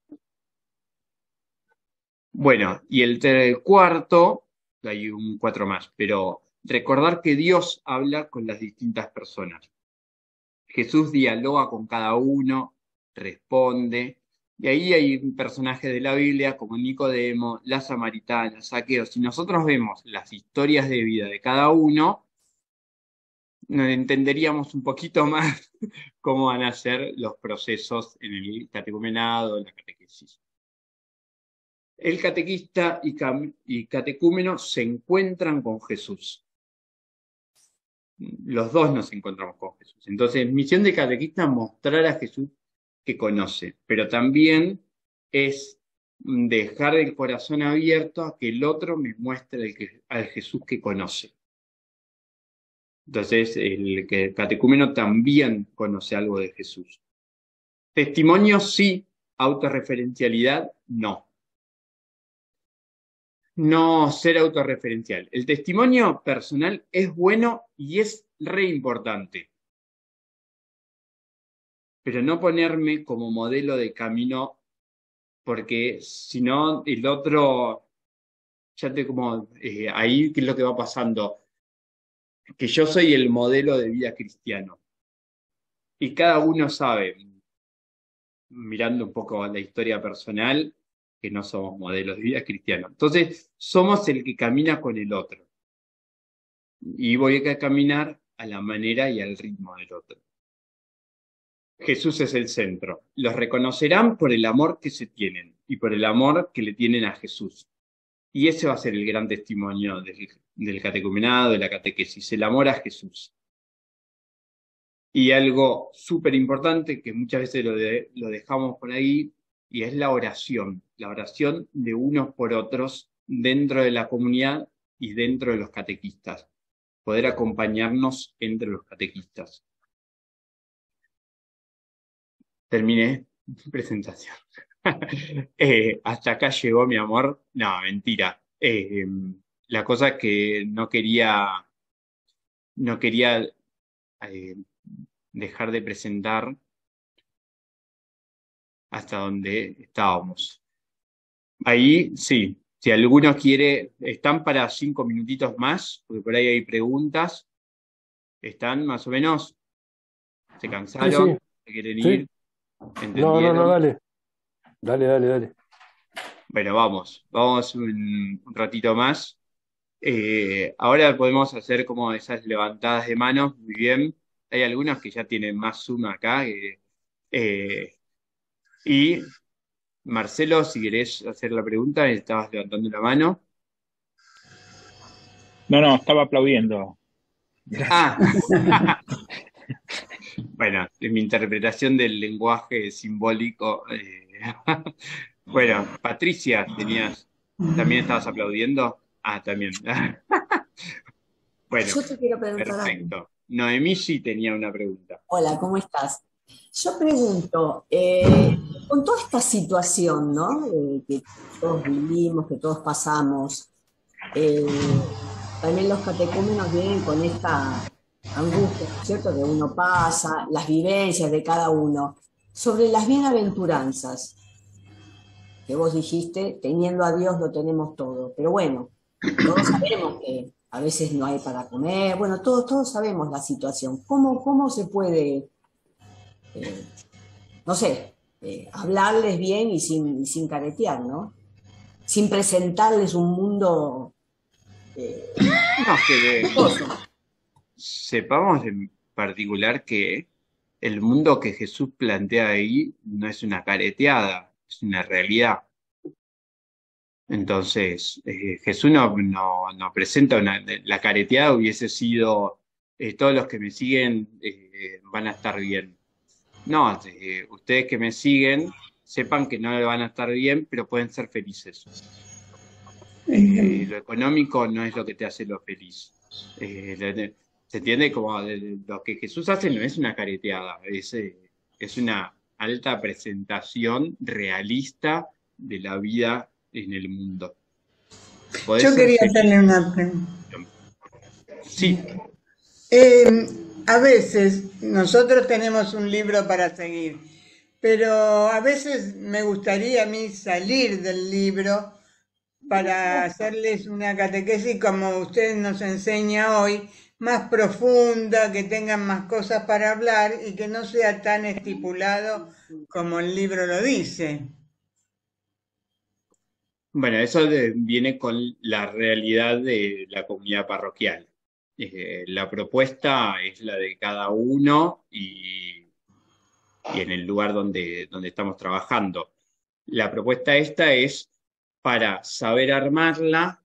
S1: Bueno, y el cuarto, hay un 4 más, pero recordar que Dios habla con las distintas personas. Jesús dialoga con cada uno, responde, y ahí hay un personaje de la Biblia como Nicodemo, la samaritana, Zaqueo. Si nosotros vemos las historias de vida de cada uno, entenderíamos un poquito más cómo van a ser los procesos en el catecumenado, en la catequesis. El catequista y catecúmeno se encuentran con Jesús. Los dos nos encontramos con Jesús. Entonces, misión de catequista es mostrar a Jesús que conoce, pero también es dejar el corazón abierto a que el otro me muestre al Jesús que conoce. Entonces, el catecúmeno también conoce algo de Jesús. Testimonio sí, autorreferencialidad no. No ser autorreferencial. El testimonio personal es bueno y es re importante. Pero no ponerme como modelo de camino, porque si no, el otro, ya te como, ahí, ¿qué es lo que va pasando? Que yo soy el modelo de vida cristiano. Y cada uno sabe, mirando un poco la historia personal, que no somos modelos de vida cristiano. Entonces, somos el que camina con el otro. y voy a caminar a la manera y al ritmo del otro. Jesús es el centro. Los reconocerán por el amor que se tienen y por el amor que le tienen a Jesús. Y ese va a ser el gran testimonio del catecumenado, de la catequesis, el amor a Jesús. Y algo súper importante que muchas veces lo dejamos por ahí, y es la oración de unos por otros dentro de la comunidad y dentro de los catequistas, poder acompañarnos entre los catequistas. Terminé mi presentación. Hasta acá llegó mi amor. No, mentira. La cosa es que no quería eh, dejar de presentar hasta donde estábamos. Ahí, sí, si alguno quiere, están para 5 minutitos más, porque por ahí hay preguntas. ¿Están más o menos? ¿Se
S4: Sí,
S1: cansaron?
S4: sí,
S1: ¿Se quieren
S4: sí.
S1: ir?
S4: No,
S1: ¿Entendieron?
S4: dale. Dale.
S1: Bueno, vamos un ratito más. Ahora podemos hacer como esas levantadas de manos, muy bien. Hay algunos que ya tienen más zoom acá. Eh, y Marcelo, si querés hacer la pregunta, estabas levantando la mano.
S5: No, estaba aplaudiendo. Gracias.
S1: Ah, bueno, en mi interpretación del lenguaje simbólico. Bueno, Patricia, ¿también estabas aplaudiendo? Ah, también. Bueno,
S6: Yo te quiero preguntar algo.
S1: perfecto. Noemí sí tenía una pregunta.
S6: Hola, ¿cómo estás? Yo pregunto, con toda esta situación, ¿no? Que todos vivimos, que todos pasamos, eh, también los catecúmenos vienen con esta angustia, ¿no es cierto?, que uno pasa, las vivencias de cada uno, sobre las bienaventuranzas, que vos dijiste, teniendo a Dios lo tenemos todo, pero bueno, todos sabemos que a veces no hay para comer, bueno, todos sabemos la situación. ¿Cómo se puede, eh, no sé, hablarles bien y sin caretear, ¿no? Sin presentarles un mundo
S1: No, que
S6: hermoso.
S1: sepamos en particular que el mundo que Jesús plantea ahí no es una careteada, es una realidad. Entonces, Jesús no presenta la careteada hubiese sido todos los que me siguen van a estar bien. No, ustedes que me siguen, sepan que no van a estar bien, pero pueden ser felices. Lo económico no es lo que te hace lo feliz. ¿Se entiende? Como lo que Jesús hace no es una careteada, es una alta presentación realista de la vida en el mundo. ¿Podés
S7: Yo
S1: ser
S7: quería
S1: feliz?
S7: hacerle una pregunta.
S1: Sí,
S7: A veces nosotros tenemos un libro para seguir, pero a veces me gustaría a mí salir del libro para hacerles una catequesis como usted nos enseña hoy, más profunda, que tengan más cosas para hablar y que no sea tan estipulado como el libro lo dice.
S1: bueno, eso viene con la realidad de la comunidad parroquial. La propuesta es la de cada uno y en el lugar donde estamos trabajando. La propuesta esta es para saber armarla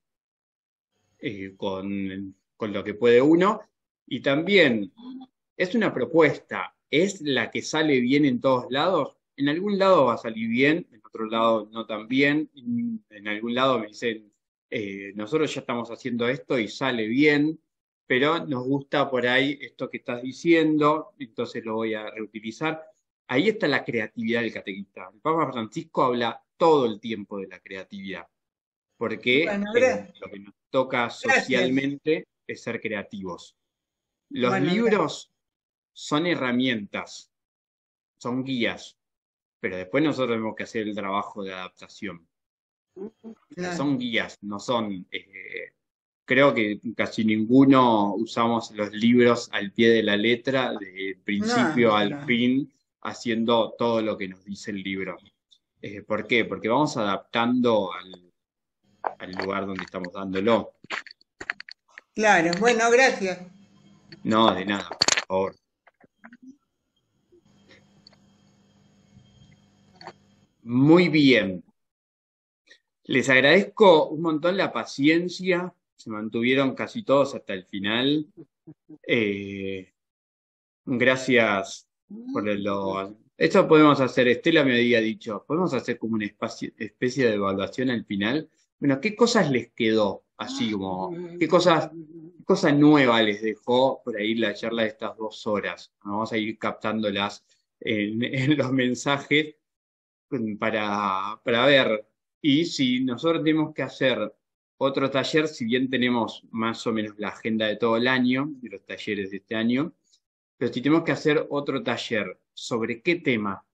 S1: con lo que puede uno, y también es una propuesta, es la que sale bien en todos lados. En algún lado va a salir bien, en otro lado no tan bien, en algún lado me dicen, nosotros ya estamos haciendo esto y sale bien, pero nos gusta por ahí esto que estás diciendo, entonces lo voy a reutilizar. Ahí está la creatividad del catequista. El Papa Francisco habla todo el tiempo de la creatividad, porque
S7: Bueno,
S1: lo que nos toca
S7: gracias.
S1: socialmente es ser creativos. Los
S7: Bueno,
S1: libros son herramientas, son guías, pero después nosotros tenemos que hacer el trabajo de adaptación.
S7: claro.
S1: Son guías, no son... creo que casi ninguno usamos los libros al pie de la letra, del principio
S7: No,
S1: al
S7: claro.
S1: fin, haciendo todo lo que nos dice el libro. ¿Por qué? Porque vamos adaptando al lugar donde estamos dándolo.
S7: Claro, bueno, gracias.
S1: No, de nada, por favor. Muy bien. Les agradezco un montón la paciencia. Se mantuvieron casi todos hasta el final. Gracias por lo... Esto podemos hacer, Estela me había dicho, podemos hacer como una especie de evaluación al final. Bueno, ¿qué cosas les quedó? Así como, qué cosa nueva les dejó por ahí la charla de estas 2 horas? Vamos a ir captándolas en los mensajes para ver. Y si nosotros tenemos que hacer otro taller, si bien tenemos más o menos la agenda de todo el año, de los talleres de este año, pero si tenemos que hacer otro taller, ¿sobre qué tema?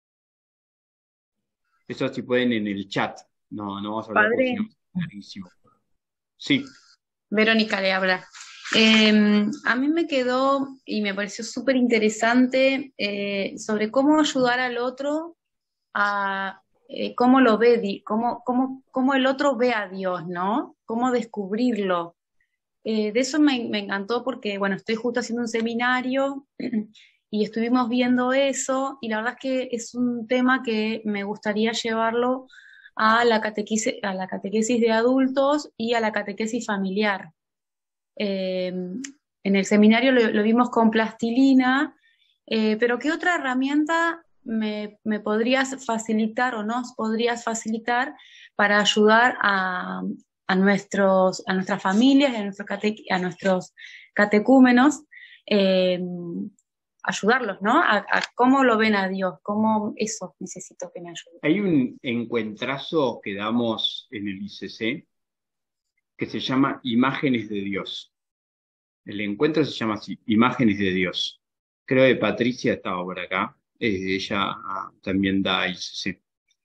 S1: Eso si pueden en el chat. No vamos a hablar porque si no
S8: Padre,
S1: es larguísimo. Sí.
S8: Verónica le habla. A mí me quedó y me pareció súper interesante sobre cómo ayudar al otro a cómo lo ve, cómo el otro ve a Dios, ¿no? Cómo descubrirlo. De eso me encantó porque, bueno, estoy justo haciendo un seminario y estuvimos viendo eso y la verdad es que es un tema que me gustaría llevarlo a la catequesis de adultos y a la catequesis familiar. En el seminario lo vimos con plastilina, pero ¿qué otra herramienta me podrías facilitar o nos podrías facilitar para ayudar a nuestras familias, a nuestros catecúmenos, eh, ayudarlos, ¿no? A cómo lo ven a Dios, cómo eso necesito que me ayuden.
S1: Hay un encuentrazo que damos en el ICC que se llama Imágenes de Dios. El encuentro se llama así, Imágenes de Dios. Creo que Patricia estaba por acá. Ella también da ICC.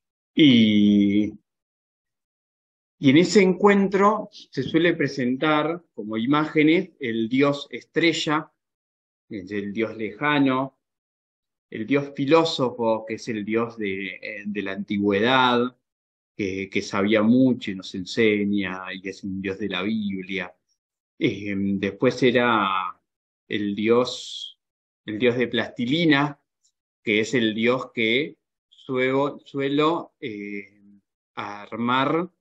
S1: Y en ese encuentro se suele presentar como imágenes el Dios estrella, el Dios lejano, el Dios filósofo, que es el Dios de la antigüedad, que sabía mucho y nos enseña, y es un Dios de la Biblia. Después era el Dios de plastilina, que es el Dios que suelo armar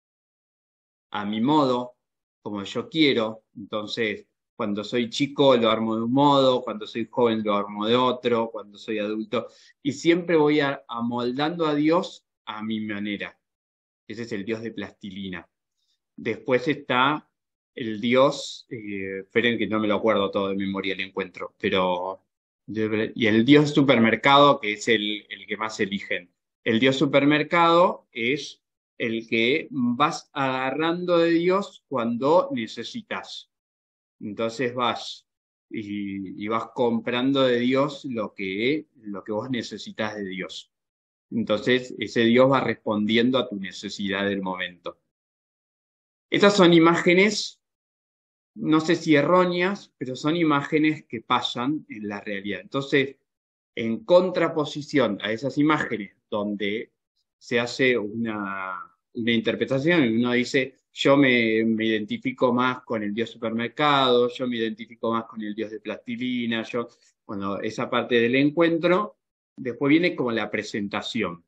S1: a mi modo, como yo quiero. Entonces, cuando soy chico lo armo de un modo, cuando soy joven lo armo de otro, cuando soy adulto, y siempre voy amoldando a Dios a mi manera. Ese es el Dios de plastilina. Después está el Dios, esperen que no me lo acuerdo todo de memoria el encuentro, pero... Y el Dios supermercado, que es el que más eligen. El Dios supermercado es el que vas agarrando de Dios cuando necesitas. Entonces vas y vas comprando de Dios lo que vos necesitas de Dios. Entonces ese Dios va respondiendo a tu necesidad del momento. Estas son imágenes, no sé si erróneas, pero son imágenes que pasan en la realidad. Entonces, en contraposición a esas imágenes donde se hace una interpretación y uno dice, yo me identifico más con el Dios supermercado, yo me identifico más con el Dios de plastilina, bueno, esa parte del encuentro, después viene como la presentación.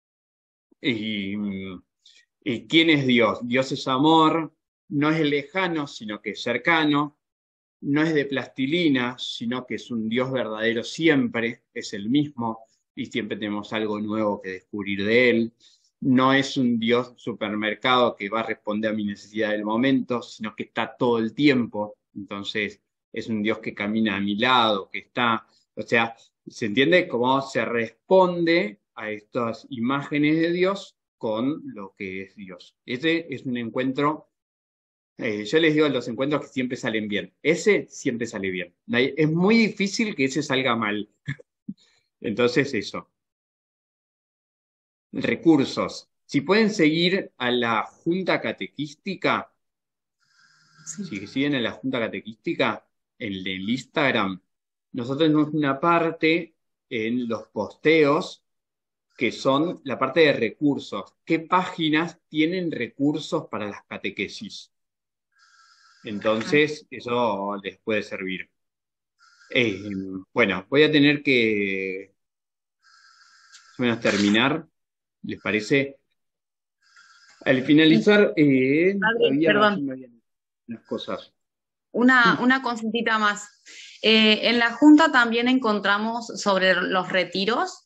S1: ¿Y quién es Dios? Dios es amor, no es lejano, sino que es cercano, no es de plastilina, sino que es un Dios verdadero siempre, es el mismo, y siempre tenemos algo nuevo que descubrir de él. No es un Dios supermercado que va a responder a mi necesidad del momento, sino que está todo el tiempo. Entonces, es un Dios que camina a mi lado, que está... O sea, ¿se entiende cómo se responde a estas imágenes de Dios con lo que es Dios? Ese es un encuentro... yo les digo los encuentros que siempre salen bien. Ese siempre sale bien. Es muy difícil que ese salga mal. Entonces, eso. Recursos. Si pueden seguir a la Junta Catequística, si siguen a la Junta Catequística, en el Instagram, nosotros tenemos una parte en los posteos que son la parte de recursos. ¿Qué páginas tienen recursos para las catequesis? Entonces, eso les puede servir. Bueno, voy a tener que más o menos terminar, ¿les parece? Al finalizar,
S8: Padre,
S1: había,
S8: perdón,
S1: aquí me habían unas cosas.
S8: una consultita más. En la Junta también encontramos sobre los retiros.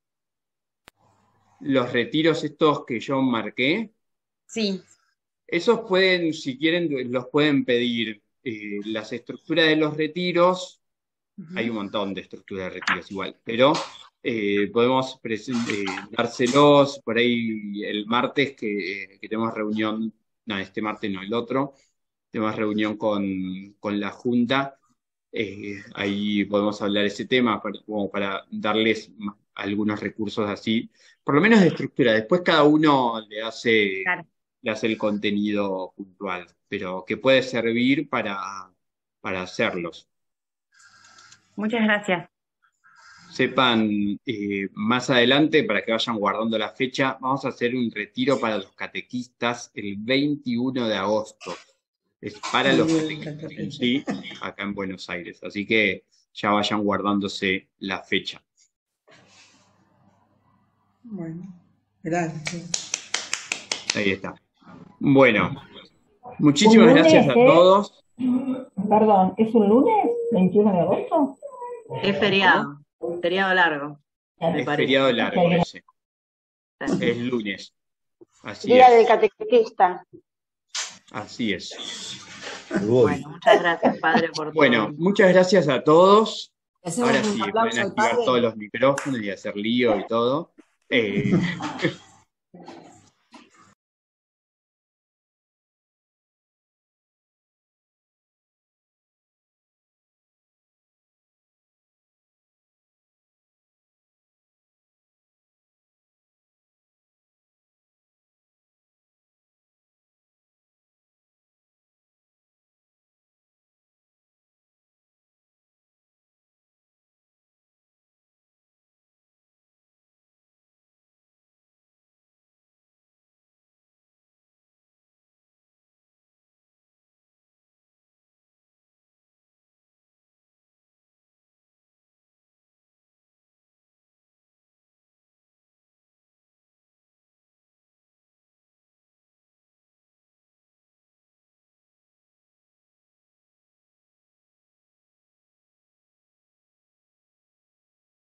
S1: Los retiros estos que yo marqué,
S8: Sí.
S1: esos pueden, si quieren, los pueden pedir. Las estructuras de los retiros, hay un montón de estructuras de retiros igual, pero podemos dárselos por ahí el martes que tenemos reunión, no, este martes no, el otro, tenemos reunión con la Junta. Ahí podemos hablar ese tema como para darles algunos recursos así, por lo menos de estructura. Después cada uno
S8: Claro.
S1: le hace el contenido puntual, pero que puede servir para hacerlos.
S8: Muchas gracias.
S1: Sepan, más adelante, para que vayan guardando la fecha, vamos a hacer un retiro para los catequistas el 21 de agosto. Es para los catequistas, ¿sí? Acá en Buenos Aires. Así que ya vayan guardándose la fecha.
S7: Bueno, gracias.
S1: Ahí está. Bueno, muchísimas gracias a todos.
S3: Perdón, ¿es un lunes? ¿21 de agosto?
S2: Es feriado, feriado largo.
S1: Es feriado largo ese. Es lunes. Así
S9: Día
S1: es.
S9: del catequista.
S1: Así es.
S2: Bueno, muchas gracias, padre, por todo.
S1: Bueno, muchas gracias a todos.
S6: Hacemos
S1: Ahora
S6: un
S1: sí,
S6: aplauso
S1: pueden
S6: al
S1: activar
S6: padre.
S1: todos los micrófonos y hacer lío y todo.